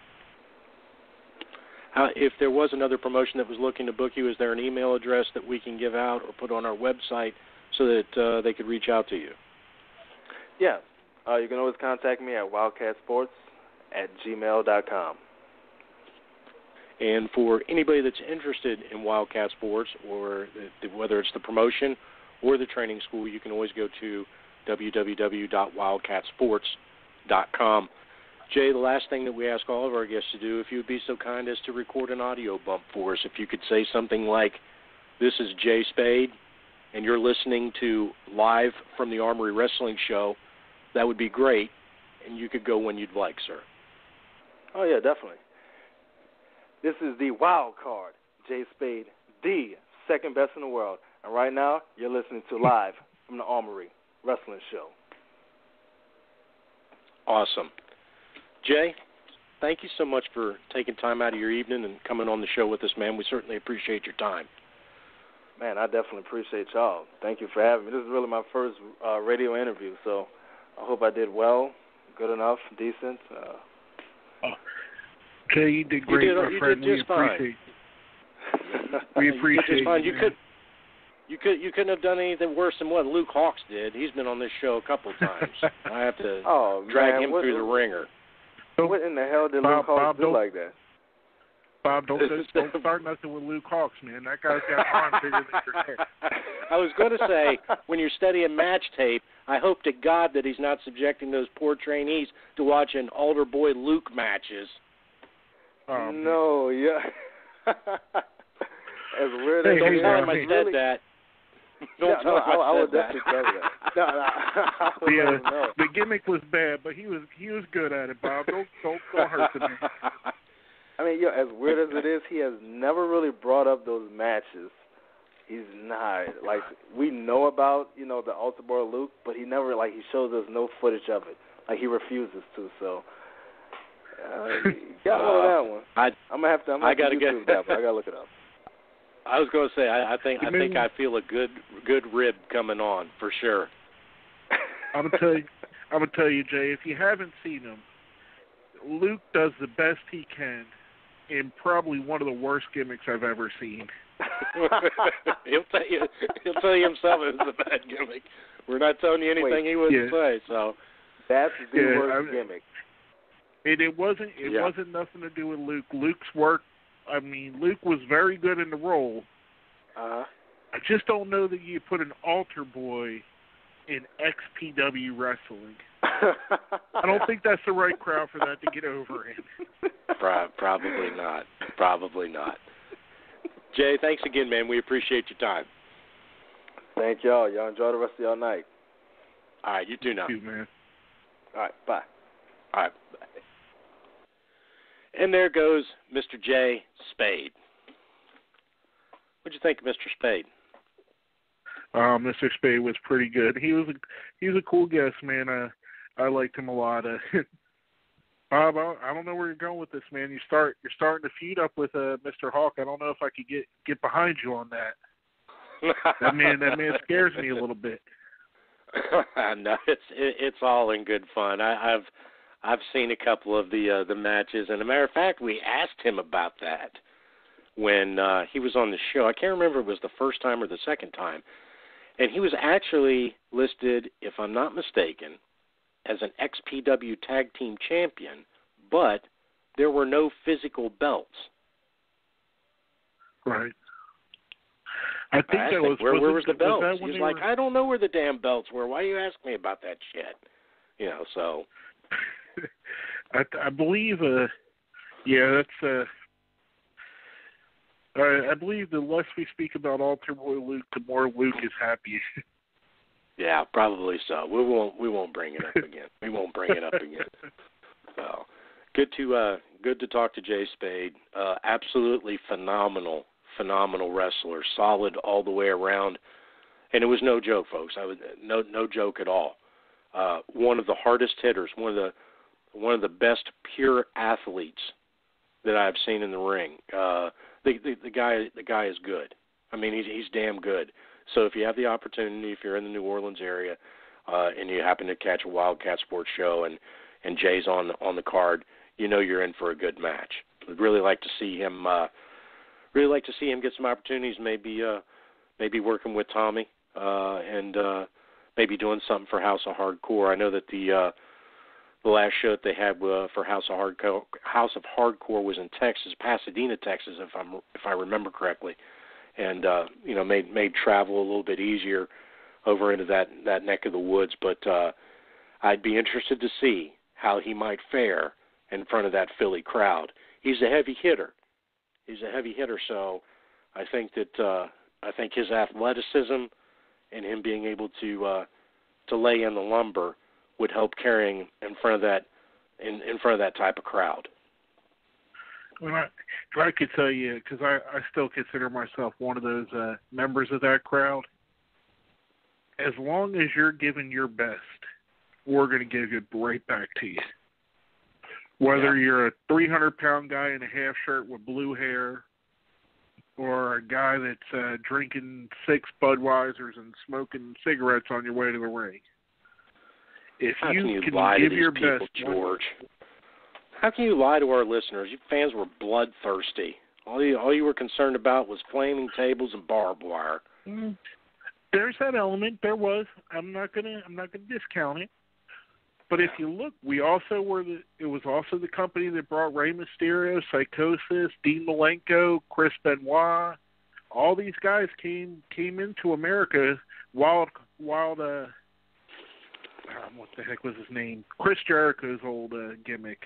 D: If there was another promotion that was looking to book you, is there an email address that we can give out or put on our website so that they could reach out to you?
K: Yeah. You can always contact me at wildkatsports@gmail.com.
D: And for anybody that's interested in WildKat Sports, or whether it's the promotion or the training school, you can always go to www.wildkatsports.com. Jay, the last thing that we ask all of our guests to do, if you would be so kind as to record an audio bump for us, if you could say something like, "This is Jay Spade, and you're listening to Live from the Armory Wrestling Show," that would be great, and you could go when you'd like, sir.
K: Oh, yeah, definitely. This is the wild card, Jay Spade, the second best in the world. And right now, you're listening to Live from the Armory Wrestling Show.
D: Awesome. Jay, thank you so much for taking time out of your evening and coming on the show with us, man. We certainly appreciate your time.
K: Man, I definitely appreciate y'all. Thank you for having me. This is really my first radio interview, so I hope I did well, good enough, decent.
F: Jay, you did great, my friend.
D: We appreciate
F: it. We appreciate it.
D: You couldn't have done anything worse than what Luke Hawks did. He's been on this show a couple of times. I have to drag him through the ringer.
K: What in the hell did Luke Hawks do like that?
F: Bob, don't start messing with Luke Hawks, man. That guy's got arm bigger than your head.
D: I was going to say, when you're studying match tape, I hope to God that he's not subjecting those poor trainees to watching altar boy Luke matches.
K: No, yeah. As weird as
D: don't tell him I said that. Don't tell him I
K: would definitely tell that.
F: The gimmick was bad, but he was good at it, Bob. Don't hurt the man.
K: I mean, as weird as it is, he has never really brought up those matches. He's not like we know about, the altar boy Luke, but he never he shows us no footage of it. Like he refuses to. So got that one. I'm gonna have to. I gotta get that, but I gotta look it up.
D: I was going to say, I think I feel a good rib coming on for sure.
F: I'm gonna tell you, Jay. If you haven't seen him, Luke does the best he can in probably one of the worst gimmicks I've ever seen.
D: He'll tell you himself it was a bad gimmick. We're not telling you anything he wouldn't say. So
K: that's the worst gimmick.
F: It wasn't nothing to do with Luke. Luke's work. I mean, Luke was very good in the role. I just don't know that you put an altar boy in XPW wrestling. I don't think that's the right crowd for that to get over in.
D: Probably not. Probably not. Jay, thanks again, man. We appreciate your time.
K: Thank y'all. Y'all enjoy the rest of y'all night.
D: All right, you too now.
F: You too, man.
K: All right, bye.
D: All right, bye. And there goes Mr. Jay Spade. What'd you think of Mr. Spade?
F: Mr. Spade was pretty good. He was a cool guest, man. I liked him a lot. Bob, I don't know where you're going with this, man. You're starting to feud up with Mr. Hawk. I don't know if I could get behind you on that. That man scares me a little bit.
D: No, it's all in good fun. I've seen a couple of the matches, and as a matter of fact, we asked him about that when he was on the show. I can't remember if it was the first time or the second time, and he was actually listed, if I'm not mistaken, as an XPW Tag Team Champion, but there were no physical belts.
F: Right. I think that was
D: where was the belts?
F: Was
D: He's like, I don't know where the damn belts were. Why are you asking me about that shit? So.
F: I believe, that's. I believe the less we speak about Altar Boy Luke, the more Luke is happy.
D: Yeah, probably so. We won't bring it up again. We won't bring it up again. So, good to talk to Jay Spade. Absolutely phenomenal wrestler, solid all the way around, and it was no joke, folks. No joke at all. One of the hardest hitters, one of the best pure athletes that I've seen in the ring. The guy is good. I mean, he's damn good. So if you have the opportunity, if you're in the New Orleans area, and you happen to catch a WildKat Sports show and Jay's on the card, you're in for a good match. I'd really like to see him. Really like to see him get some opportunities. Maybe working with Tommy and maybe doing something for House of Hardcore. I know that the last show that they had for House of Hardcore was in Texas, Pasadena, Texas, if I remember correctly, and made travel a little bit easier over into that neck of the woods. But I'd be interested to see how he might fare in front of that Philly crowd. He's a heavy hitter. So I think that his athleticism and him being able to lay in the lumber would help carrying in front of that type of crowd.
F: Well, I could tell you, because I still consider myself one of those members of that crowd. As long as you're giving your best, we're going to give it right back to you. Whether you're a 300-pound guy in a half shirt with blue hair, or a guy that's drinking 6 Budweisers and smoking cigarettes on your way to the ring. If
D: How can you
F: can
D: lie
F: give
D: to
F: your
D: these people,
F: best,
D: George? How can you lie to our listeners? You fans were bloodthirsty. All you were concerned about was flaming tables and barbed wire.
F: There's that element. There was. I'm not gonna discount it. But if you look, it was also the company that brought Rey Mysterio, Psychosis, Dean Malenko, Chris Benoit. All these guys came into America what the heck was his name? Chris Jericho's old gimmick.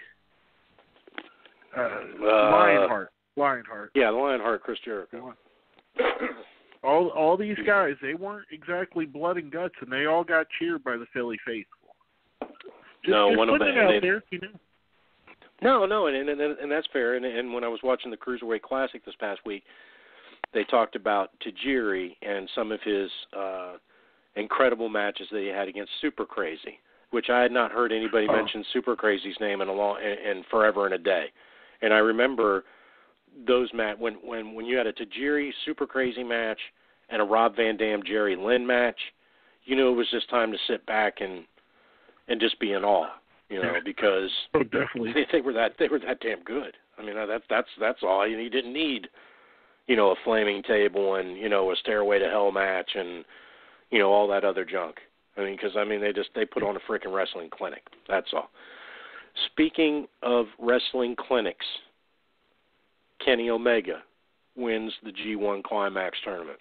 F: Lionheart.
D: Yeah, the Lionheart, Chris Jericho.
F: All these guys, they weren't exactly blood and guts, and they all got cheered by the Philly faithful. Just
D: one of them.
F: Out there, you know.
D: No, and that's fair. And when I was watching the Cruiserweight Classic this past week, they talked about Tajiri and some of his incredible matches that he had against Super Crazy, which I had not heard anybody mention Super Crazy's name in forever and a day. And I remember those when you had a Tajiri Super Crazy match and a Rob Van Dam Jerry Lynn match, you knew it was just time to sit back and just be in awe, because
F: definitely
D: they were that damn good. I mean, that's all. You didn't need, a flaming table and a Stairway to Hell match and all that other junk. I mean, because they put on a freaking wrestling clinic. That's all. Speaking of wrestling clinics, Kenny Omega wins the G1 Climax tournament.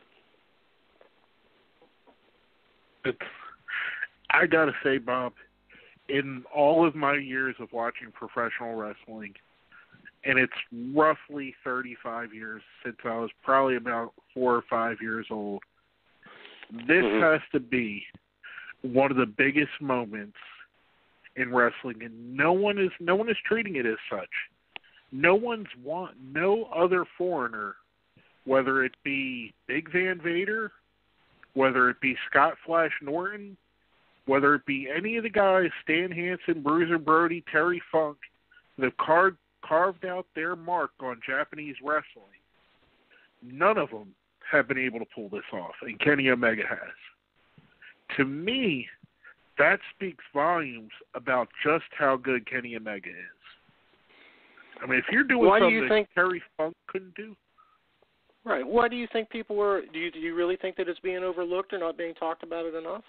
F: I gotta say, Bob, in all of my years of watching professional wrestling, and it's roughly 35 years since I was probably about 4 or 5 years old, this has to be one of the biggest moments in wrestling, and no one is treating it as such. No other foreigner, whether it be Big Van Vader, whether it be Scott Flash Norton, whether it be any of the guys, Stan Hansen, Bruiser Brody, Terry Funk, that have carved out their mark on Japanese wrestling, none of them have been able to pull this off, and Kenny Omega has. To me, that speaks volumes about just how good Kenny Omega is. I mean, if you're doing something that Terry Funk couldn't do.
D: Right. Why do you think people were? Do you really think that it's being overlooked or not being talked about it enough?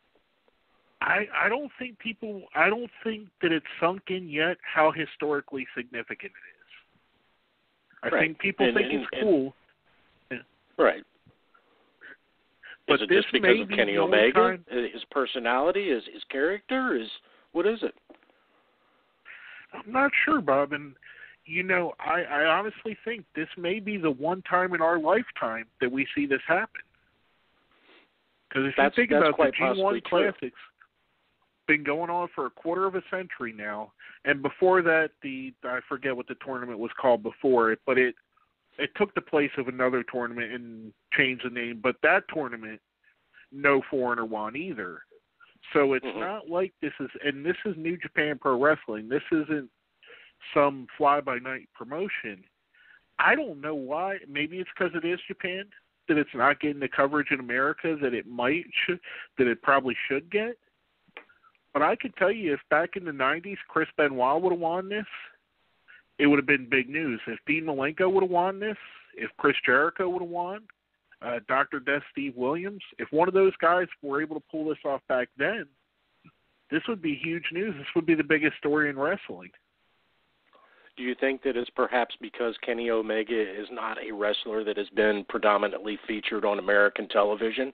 F: I don't think that it's sunk in yet how historically significant it is. I think people think it's cool.
D: Right.
F: But
D: is it just because of Kenny Omega? His personality, his character, what is it?
F: I'm not sure, Bob. And I honestly think this may be the one time in our lifetime that we see this happen. Because if you think about the G1 Classics, been going on for a quarter of a century now, and before that, I forget what the tournament was called before it, but it took the place of another tournament and changed the name. But that tournament, no foreigner won either. So it's not like this is New Japan Pro Wrestling. This isn't some fly-by-night promotion. I don't know why. Maybe it's because it is Japan, that it's not getting the coverage in America that it probably should get. But I could tell you, if back in the 90s Chris Benoit would have won this, it would have been big news. If Dean Malenko would have won this, if Chris Jericho would have won, Dr. Death Steve Williams, if one of those guys were able to pull this off back then, this would be huge news. This would be the biggest story in wrestling.
D: Do you think that it's perhaps because Kenny Omega is not a wrestler that has been predominantly featured on American television?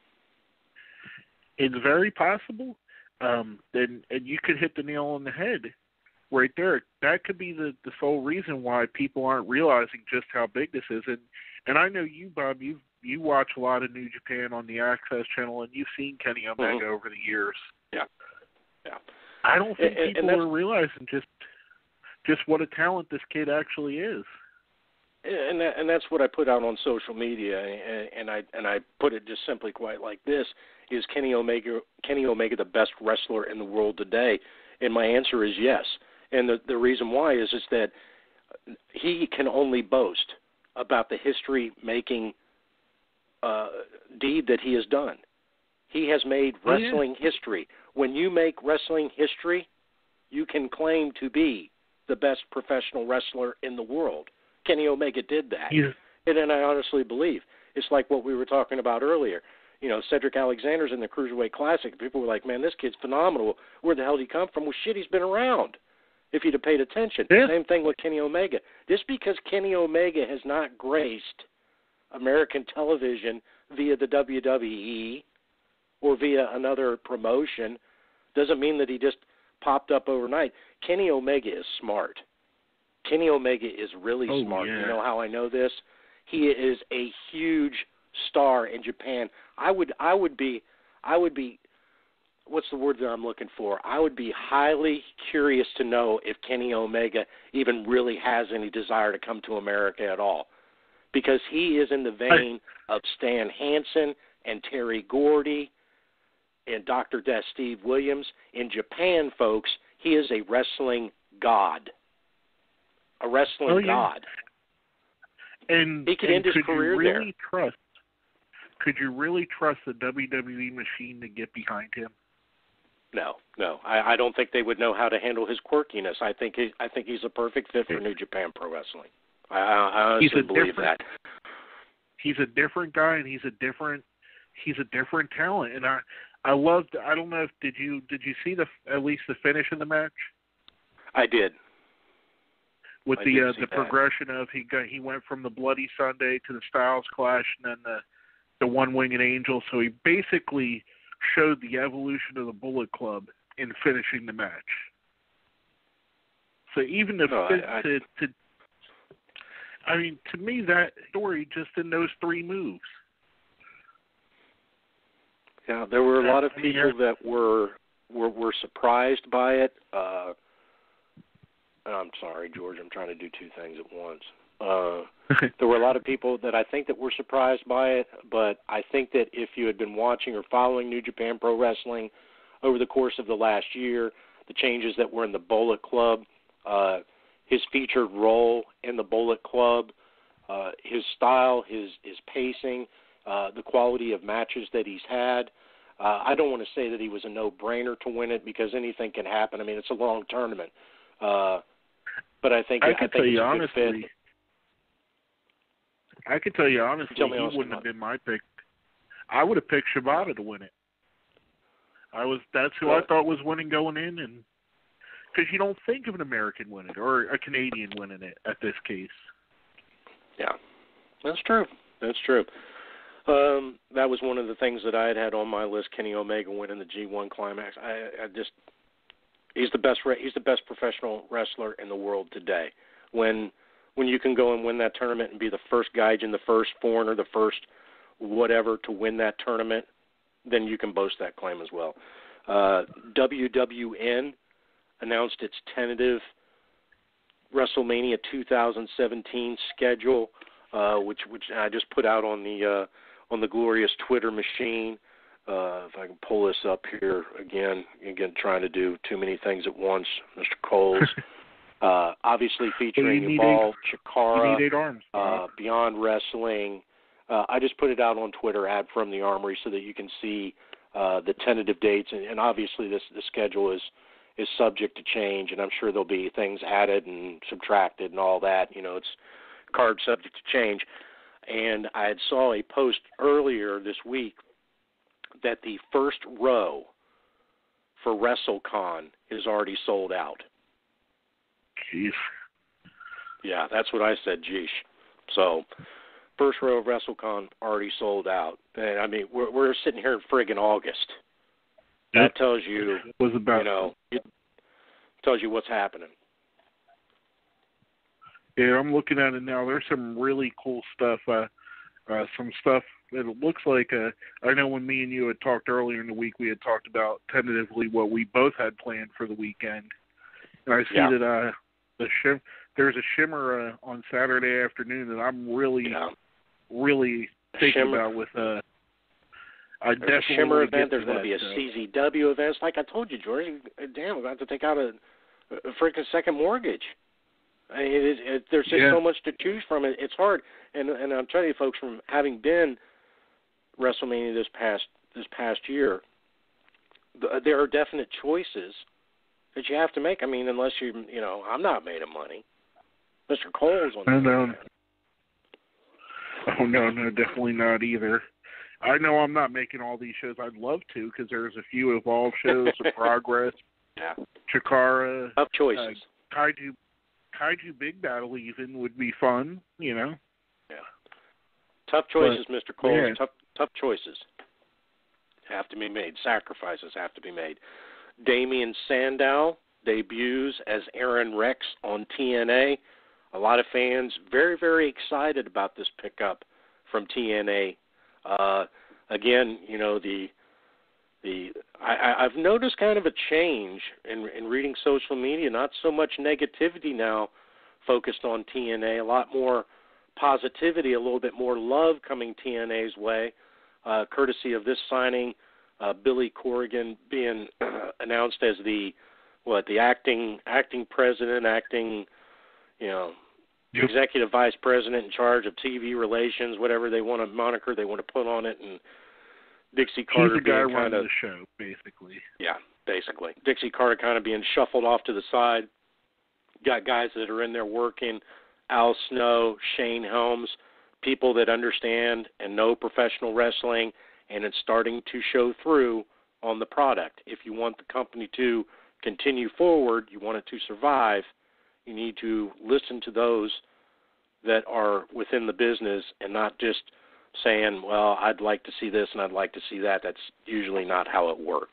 F: It's very possible. And you could hit the nail on the head right there. That could be the sole reason why people aren't realizing just how big this is. And I know you, Bob, you watch a lot of New Japan on the Access Channel, and you've seen Kenny Omega over the years.
D: Yeah.
F: I don't think people are realizing just just what a talent this kid actually is.
D: And that's what I put out on social media, and I put it just simply quite like this: is Kenny Omega the best wrestler in the world today? And my answer is yes. And the reason why is that he can only boast about the history-making deed that he has done. He has made wrestling history. When you make wrestling history, you can claim to be the best professional wrestler in the world. Kenny Omega did that. Yeah. And I honestly believe it's like what we were talking about earlier. Cedric Alexander's in the Cruiserweight Classic. People were like, man, this kid's phenomenal. Where the hell did he come from? Well, shit, he's been around, if you'd have paid attention. Yeah. Same thing with Kenny Omega. Just because Kenny Omega has not graced American television via the WWE or via another promotion doesn't mean that he just popped up overnight. Kenny Omega is smart. Kenny Omega is really smart. Yeah. You know how I know this? He is a huge star in Japan. I would be what's the word that I'm looking for? I would be highly curious to know if Kenny Omega even really has any desire to come to America at all, because he is in the vein of Stan Hansen and Terry Gordy and Dr. Death Steve Williams. In Japan, folks, he is a wrestling god. A wrestling god.
F: And
D: he could end his career there.
F: Could you really trust the WWE machine to get behind him?
D: No. I don't think they would know how to handle his quirkiness. I think he's a perfect fit for New Japan Pro Wrestling. I honestly believe that.
F: He's a different guy, and he's a different talent. And I loved. I don't know if did you see at least the finish of the match?
D: I did.
F: With the progression of he went from the Bloody Sunday to the Styles Clash and then the One-Winged Angel. So he basically showed the evolution of the Bullet Club in finishing the match. So even to me, that story just in those three moves.
D: Yeah, there were a lot of people that were surprised by it. I'm sorry, George. I'm trying to do two things at once. There were a lot of people that I think that were surprised by it, but I think that if you had been watching or following New Japan Pro Wrestling over the course of the last year, the changes that were in the Bullet Club, his featured role in the Bullet Club, his style, his pacing, the quality of matches that he's had, I don't want to say that he was a no-brainer to win it because anything can happen. I mean, it's a long tournament. But I think it's a good fit.
F: I can tell you honestly, he wouldn't have been my pick. I would have picked Shibata to win it. That's who I thought was winning going in, and because you don't think of an American winning or a Canadian winning it at this case.
D: Yeah, that's true. That was one of the things that I had on my list. Kenny Omega winning the G1 Climax. He's the best professional wrestler in the world today. When you can go and win that tournament and be the first Gaijin, the first foreigner, the first whatever to win that tournament, then you can boast that claim as well. WWN announced its tentative WrestleMania 2017 schedule, which I just put out on the glorious Twitter machine. If I can pull this up here again, trying to do too many things at once, Mr. Coles. Obviously featuring Evolve, Chikara, Beyond Wrestling. I just put it out on Twitter, @from the Armory, so that you can see the tentative dates. And obviously the schedule is subject to change, and I'm sure there'll be things added and subtracted and all that. It's card subject to change. And I had saw a post earlier this week that the first row for WrestleCon is already sold out.
F: Jeez.
D: Yeah, that's what I said, jeesh. So, first row of WrestleCon already sold out. And, I mean, we're sitting here in friggin' August. That tells you, it tells you what's happening.
F: Yeah, I'm looking at it now. There's some really cool stuff. Some stuff that it looks like, I know when me and you had talked earlier in the week, we had talked about tentatively what we both had planned for the weekend. And I see that there's a Shimmer on Saturday afternoon that I'm really thinking about with I
D: there's
F: definitely
D: a Shimmer
F: want to
D: event.
F: get
D: There's
F: to
D: going to be a
F: that,
D: CZW event. It's like I told you, George. Damn, we're going to have to take out a freaking second mortgage. I mean, there's just so much to choose from. It's hard, and I'm telling you, folks, from having been WrestleMania this past year, there are definite choices that you have to make. I mean, unless I'm not made of money. Mr. Cole's on the
F: No. Oh, no, definitely not either. I know I'm not making all these shows. I'd love to because there's a few Evolve shows, of Progress, Chikara.
D: Tough choices.
F: Kaiju Big Battle even would be fun, Yeah.
D: Tough choices,
F: but,
D: Mr. Cole.
F: Yeah.
D: Tough choices have to be made. Sacrifices have to be made. Damian Sandow debuts as Aaron Rex on TNA. A lot of fans very, very excited about this pickup from TNA. Again, I've noticed kind of a change in reading social media. Not so much negativity now focused on TNA. A lot more positivity, a little bit more love coming TNA's way, courtesy of this signing. Billy Corrigan being announced as the acting president, executive vice president in charge of TV relations, whatever they want a moniker they want to put on it, and Dixie Carter
F: He's the guy
D: being
F: running
D: kind of
F: the show, basically.
D: Yeah, basically. Dixie Carter kind of being shuffled off to the side. Got guys that are in there working, Al Snow, Shane Helms, people that understand and know professional wrestling, and it's starting to show through on the product. If you want the company to continue forward, you want it to survive, you need to listen to those that are within the business and not just saying, well, I'd like to see this and I'd like to see that. That's usually not how it works.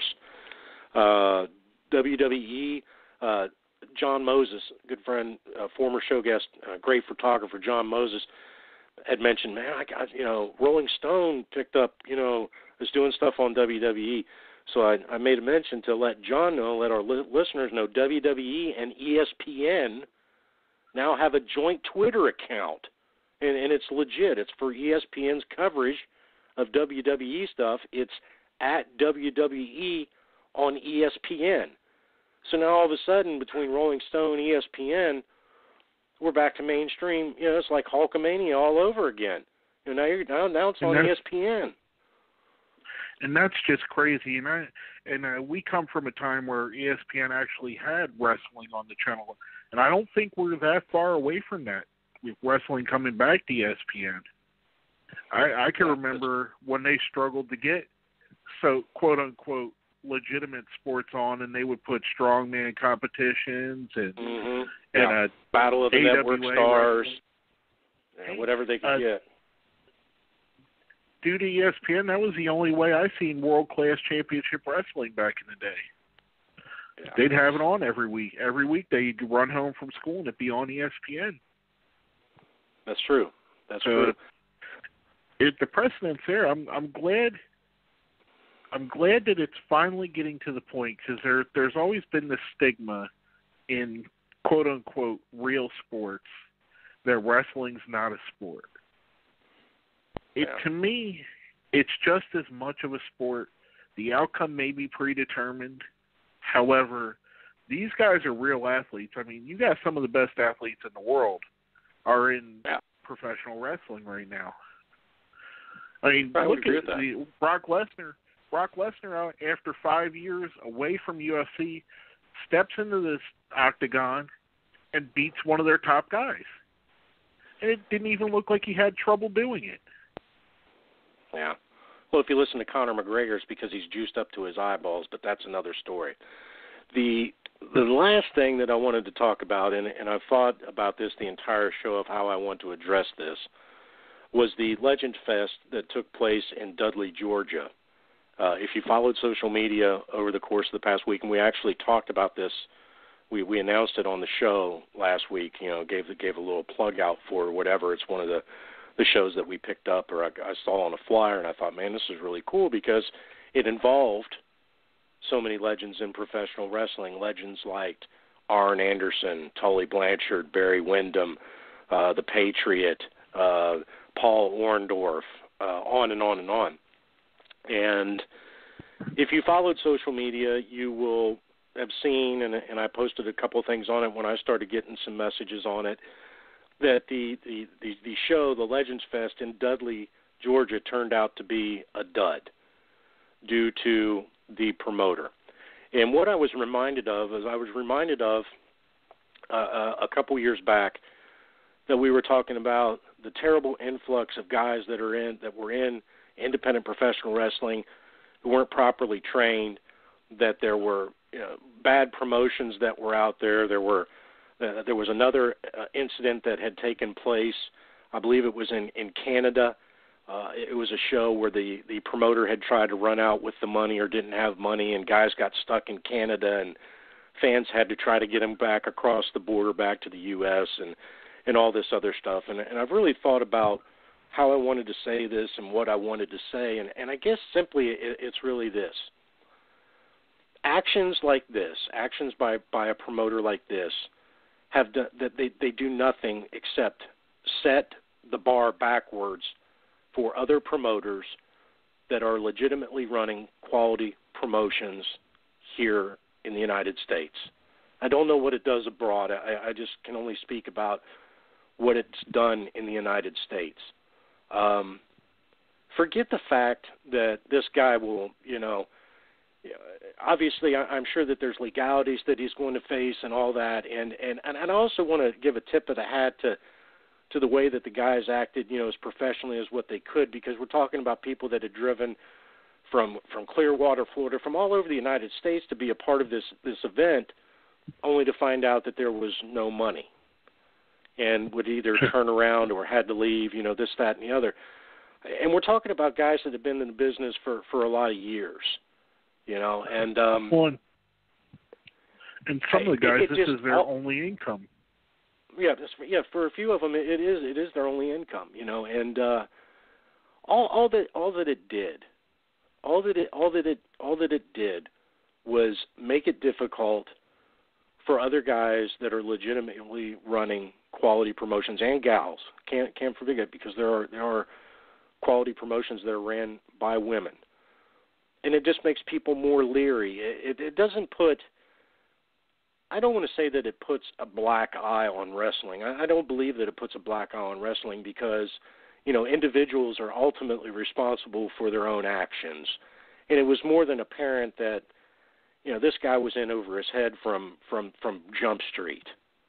D: WWE, John Moses, good friend, former show guest, great photographer, John Moses, had mentioned, man, Rolling Stone picked up, was doing stuff on WWE. So I made a mention to let John know, let our listeners know, WWE and ESPN now have a joint Twitter account. And it's legit. It's for ESPN's coverage of WWE stuff. It's at WWE on ESPN. So now all of a sudden, between Rolling Stone and ESPN, we're back to mainstream. It's like Hulkamania all over again. Now it's on ESPN.
F: And that's just crazy. And we come from a time where ESPN actually had wrestling on the channel, and I don't think we're that far away from that with wrestling coming back to ESPN. I can remember when they struggled to get quote unquote legitimate sports on, and they would put strongman competitions and
D: Battle of the Network Stars, whatever they could get.
F: Due to ESPN, that was the only way I seen world-class championship wrestling back in the day. Yeah. They'd have it on every week. Every week they'd run home from school and it'd be on ESPN.
D: That's true. That's true.
F: The precedent's there. I'm glad that it's finally getting to the point, because there's always been this stigma in quote-unquote real sports that wrestling's not a sport. To me, it's just as much of a sport. The outcome may be predetermined. However, these guys are real athletes. I mean, you got some of the best athletes in the world are in professional wrestling right now. I mean, look at Brock Lesnar. Brock Lesnar, after 5 years away from UFC, steps into this octagon and beats one of their top guys. And it didn't even look like he had trouble doing it.
D: Yeah. Well, if you listen to Conor McGregor, it's because he's juiced up to his eyeballs, but that's another story. The last thing that I wanted to talk about, and I've thought about this the entire show of how I want to address this, was the Legend Fest that took place in Dudley, Georgia. If you followed social media over the course of the past week, and we actually talked about this, we announced it on the show last week, gave a little plug out for whatever. It's one of the shows that we picked up, or I saw on a flyer, and I thought, man, this is really cool because it involved so many legends in professional wrestling, legends like Arn Anderson, Tully Blanchard, Barry Windham, the Patriot, Paul Orndorff, on and on and on. And if you followed social media, you will have seen, and I posted a couple of things on it when I started getting some messages on it, that the show, the Legends Fest in Dudley, Georgia, turned out to be a dud due to the promoter. And what I was reminded of is a couple years back that we were talking about the terrible influx of guys that were in independent professional wrestling who weren't properly trained, that there were bad promotions that were out there. There was another incident that had taken place. I believe it was in Canada. It was a show where the promoter had tried to run out with the money or didn't have money, and guys got stuck in Canada, and fans had to try to get them back across the border back to the U.S. and all this other stuff. And I've really thought about how I wanted to say this and what I wanted to say, and I guess simply it's really this. Actions like this, actions by a promoter like this, have done, that they do nothing except set the bar backwards for other promoters that are legitimately running quality promotions here in the United States. I don't know what it does abroad. I just can only speak about what it's done in the United States. Forget the fact that this guy will, obviously I'm sure that there's legalities that he's going to face and all that, and I also want to give a tip of the hat to the way that the guys acted, as professionally as what they could, because we're talking about people that had driven from Clearwater, Florida, from all over the United States to be a part of this event, only to find out that there was no money and would either turn around or had to leave, this, that, and the other. And we're talking about guys that have been in the business for a lot of years, and
F: and some of the guys, this is their only income.
D: Yeah, for a few of them, it is their only income, and all that it did was make it difficult for other guys that are legitimately running quality promotions, and gals. Can't forget it, because there are quality promotions that are ran by women, and it just makes people more leery. It doesn't put. I don't want to say that it puts a black eye on wrestling. I don't believe that it puts a black eye on wrestling, because, individuals are ultimately responsible for their own actions. And it was more than apparent that, this guy was in over his head from Jump Street,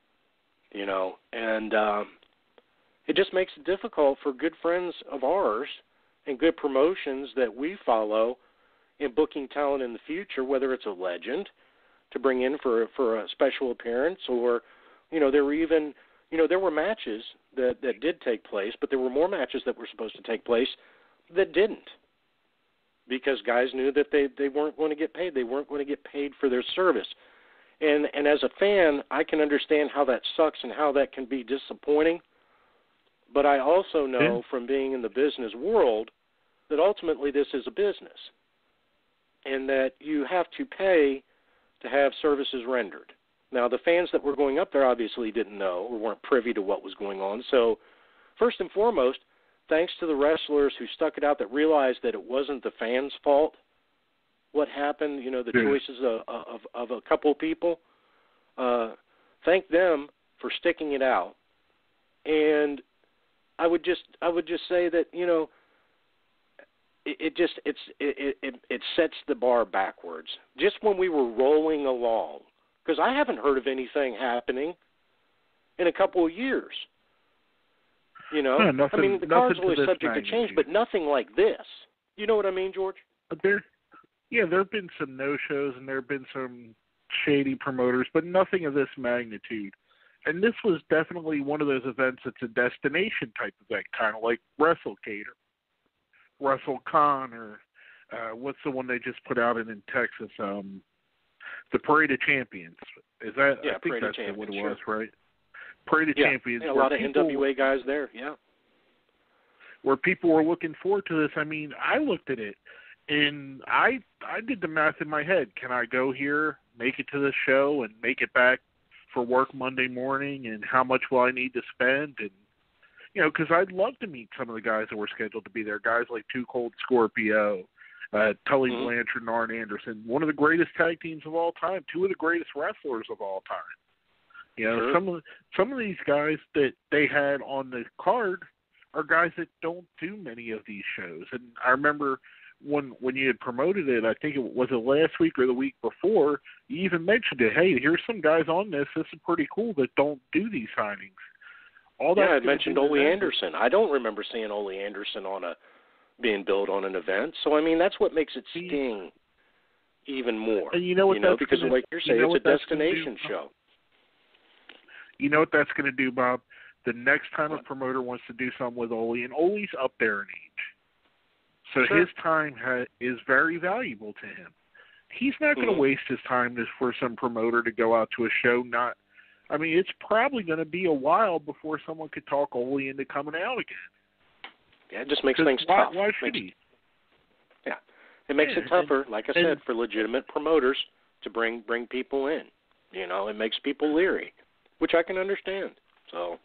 D: and it just makes it difficult for good friends of ours and good promotions that we follow in booking talent in the future, whether it's a legend to bring in for a special appearance, or, there were even, there were matches that did take place, but there were more matches that were supposed to take place that didn't, because guys knew that they weren't going to get paid. They weren't going to get paid for their service. And as a fan, I can understand how that sucks and how that can be disappointing, but I also know from being in the business world that ultimately this is a business, and that you have to pay to have services rendered. Now, the fans that were going up there obviously didn't know or weren't privy to what was going on. So, first and foremost, thanks to the wrestlers who stuck it out, that realized that it wasn't the fans' fault what happened, the choices of a couple of people. Thank them for sticking it out. And I would just say that, it sets the bar backwards. Just when we were rolling along, because I haven't heard of anything happening in a couple of years. The card's always subject to change, but nothing like this. You know what I mean, George?
F: There have been some no-shows and there have been some shady promoters, but nothing of this magnitude. And this was definitely one of those events that's a destination type event, kind of like WrestleCade, WrestleCon, or what's the one they just put out in Texas? The Parade of Champions. Is that?
D: Yeah,
F: I think
D: Parade
F: that's
D: of Champions,
F: what it
D: sure.
F: was, right? Parade of Champions.
D: Yeah, a lot of NWA guys there. Yeah.
F: Where people were looking forward to this. I mean, I looked at it and I did the math in my head. Can I go here, make it to the show, and make it back for work Monday morning, and how much will I need to spend, and because I'd love to meet some of the guys that were scheduled to be there, guys like Too Cold Scorpio, Tully Blanchard and Arn Anderson, one of the greatest tag teams of all time, two of the greatest wrestlers of all time.
D: Sure.
F: Some of these guys that they had on the card are guys that don't do many of these shows. And I remember when you had promoted it, I think it was last week or the week before, you even mentioned it. Hey, here's some guys on this. This is pretty cool that don't do these signings.
D: I mentioned Ole Anderson. I don't remember seeing Ole Anderson being billed on an event. So, I mean, that's what makes it sting even more.
F: And
D: because like you're saying, it's a destination show.
F: You know what that's going to do, Bob? The next time a promoter wants to do something with Ole, and Ole's up there in age, so his time is very valuable to him. He's not going to waste his time for some promoter to go out to a show. It's probably going to be a while before someone could talk Ole into coming out again.
D: Yeah, it just makes things tough.
F: Why should he?
D: Yeah, it makes it tougher, like I said, for legitimate promoters to bring people in. It makes people leery, which I can understand. So,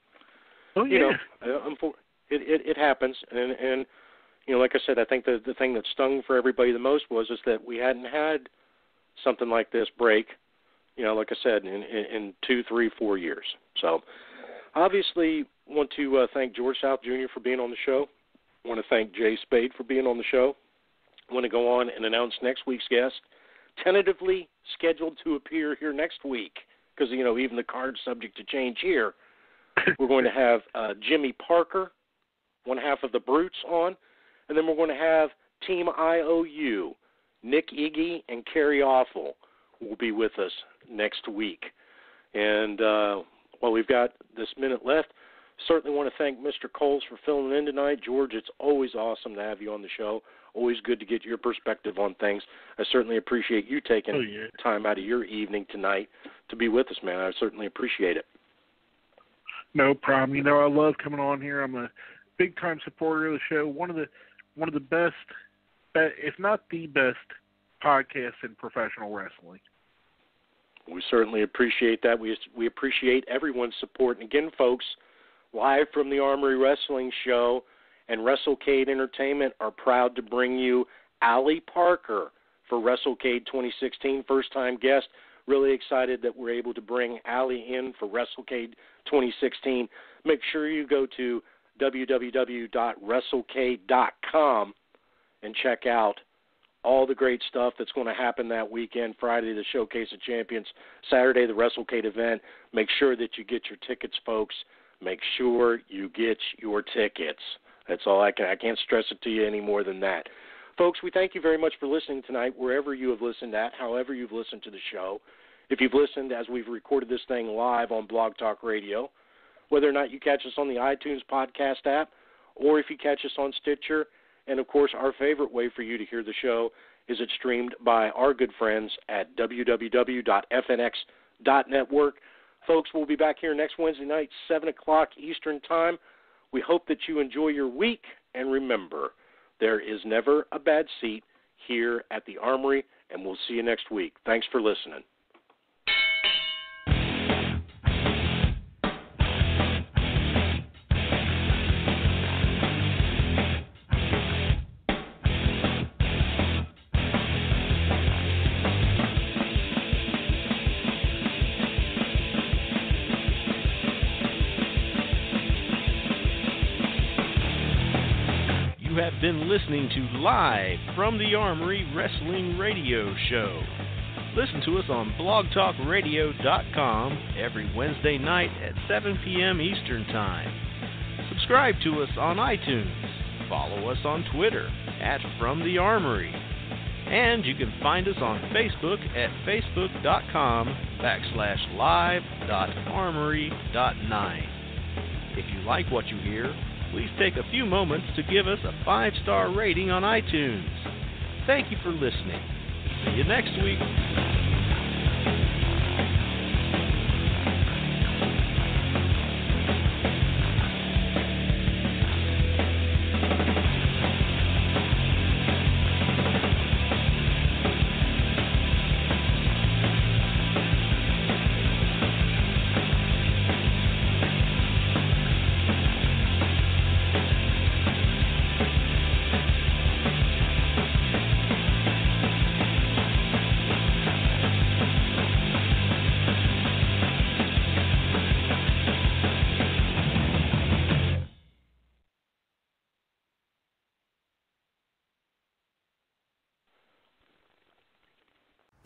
D: it happens, and like I said, I think the thing that stung for everybody the most was that we hadn't had something like this break, like I said, in 2, 3, 4 years. So, obviously, want to thank George South Jr. for being on the show. Want to thank Jay Spade for being on the show. Want to go on and announce next week's guest, tentatively scheduled to appear here next week, because, even the card's subject to change here. We're going to have Jimmy Parker, one half of the Brutes, on, and then we're going to have Team IOU, Nick Iggy and Kerry Awful will be with us next week. And while we've got this minute left, certainly want to thank Mr. Coles for filling in tonight. George, it's always awesome to have you on the show. Always good to get your perspective on things. I certainly appreciate you taking time out of your evening tonight to be with us, man. I certainly appreciate it.
F: No problem. I love coming on here. I'm a big-time supporter of the show. One of the best, if not the best, podcasts in professional wrestling.
D: We certainly appreciate that. We appreciate everyone's support. And again, folks, live from the Armory Wrestling Show and WrestleCade Entertainment are proud to bring you Allie Parker for WrestleCade 2016, first-time guest. Really excited that we're able to bring Allie in for WrestleCade 2016. Make sure you go to www.wrestlecade.com and check out all the great stuff that's going to happen that weekend. Friday, the Showcase of Champions. Saturday, the WrestleCade event. Make sure that you get your tickets, folks. Make sure you get your tickets. That's all I can't stress it to you any more than that. Folks, we thank you very much for listening tonight, wherever you have listened at, however you've listened to the show. If you've listened as we've recorded this thing live on Blog Talk Radio, whether or not you catch us on the iTunes podcast app, or if you catch us on Stitcher, and, of course, our favorite way for you to hear the show is it's streamed by our good friends at www.fnx.network. Folks, we'll be back here next Wednesday night, 7 o'clock Eastern Time. We hope that you enjoy your week, and remember, there is never a bad seat here at the Armory, and we'll see you next week. Thanks for listening.
H: Been listening to Live from the Armory Wrestling Radio Show. Listen to us on blogtalkradio.com every Wednesday night at 7 p.m. Eastern Time. Subscribe to us on iTunes. Follow us on Twitter at From the Armory. And you can find us on Facebook at facebook.com/live.armory.9. If you like what you hear, please take a few moments to give us a 5-star rating on iTunes. Thank you for listening. See you next week.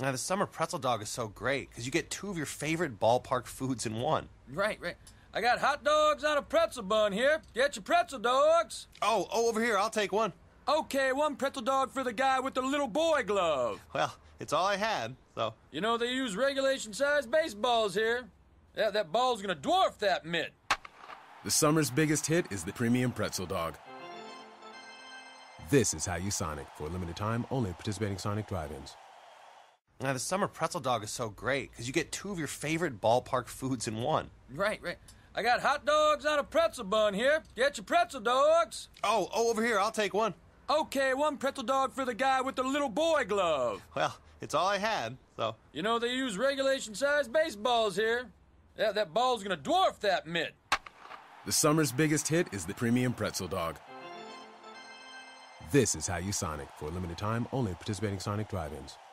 L: Now, the summer pretzel dog is so great because you get 2 of your favorite ballpark foods in one.
M: Right. I got hot dogs on a pretzel bun here. Get your pretzel dogs.
L: Oh, over here. I'll take one.
M: Okay, 1 pretzel dog for the guy with the little boy glove.
L: Well, it's all I had, so...
M: You know, they use regulation-sized baseballs here. Yeah, that ball's gonna dwarf that mitt.
N: The summer's biggest hit is the premium pretzel dog. This is how you Sonic. For a limited time, only at participating Sonic drive-ins.
L: Now, the summer pretzel dog is so great because you get 2 of your favorite ballpark foods in one.
M: Right. I got hot dogs on a pretzel bun here. Get your pretzel dogs.
L: Oh, over here. I'll take one.
M: Okay, 1 pretzel dog for the guy with the little boy glove.
L: Well, it's all I had, so...
M: You know, they use regulation-sized baseballs here. Yeah, that ball's gonna dwarf that mitt.
N: The summer's biggest hit is the premium pretzel dog. This is how you Sonic. For a limited time, only at participating Sonic drive-ins.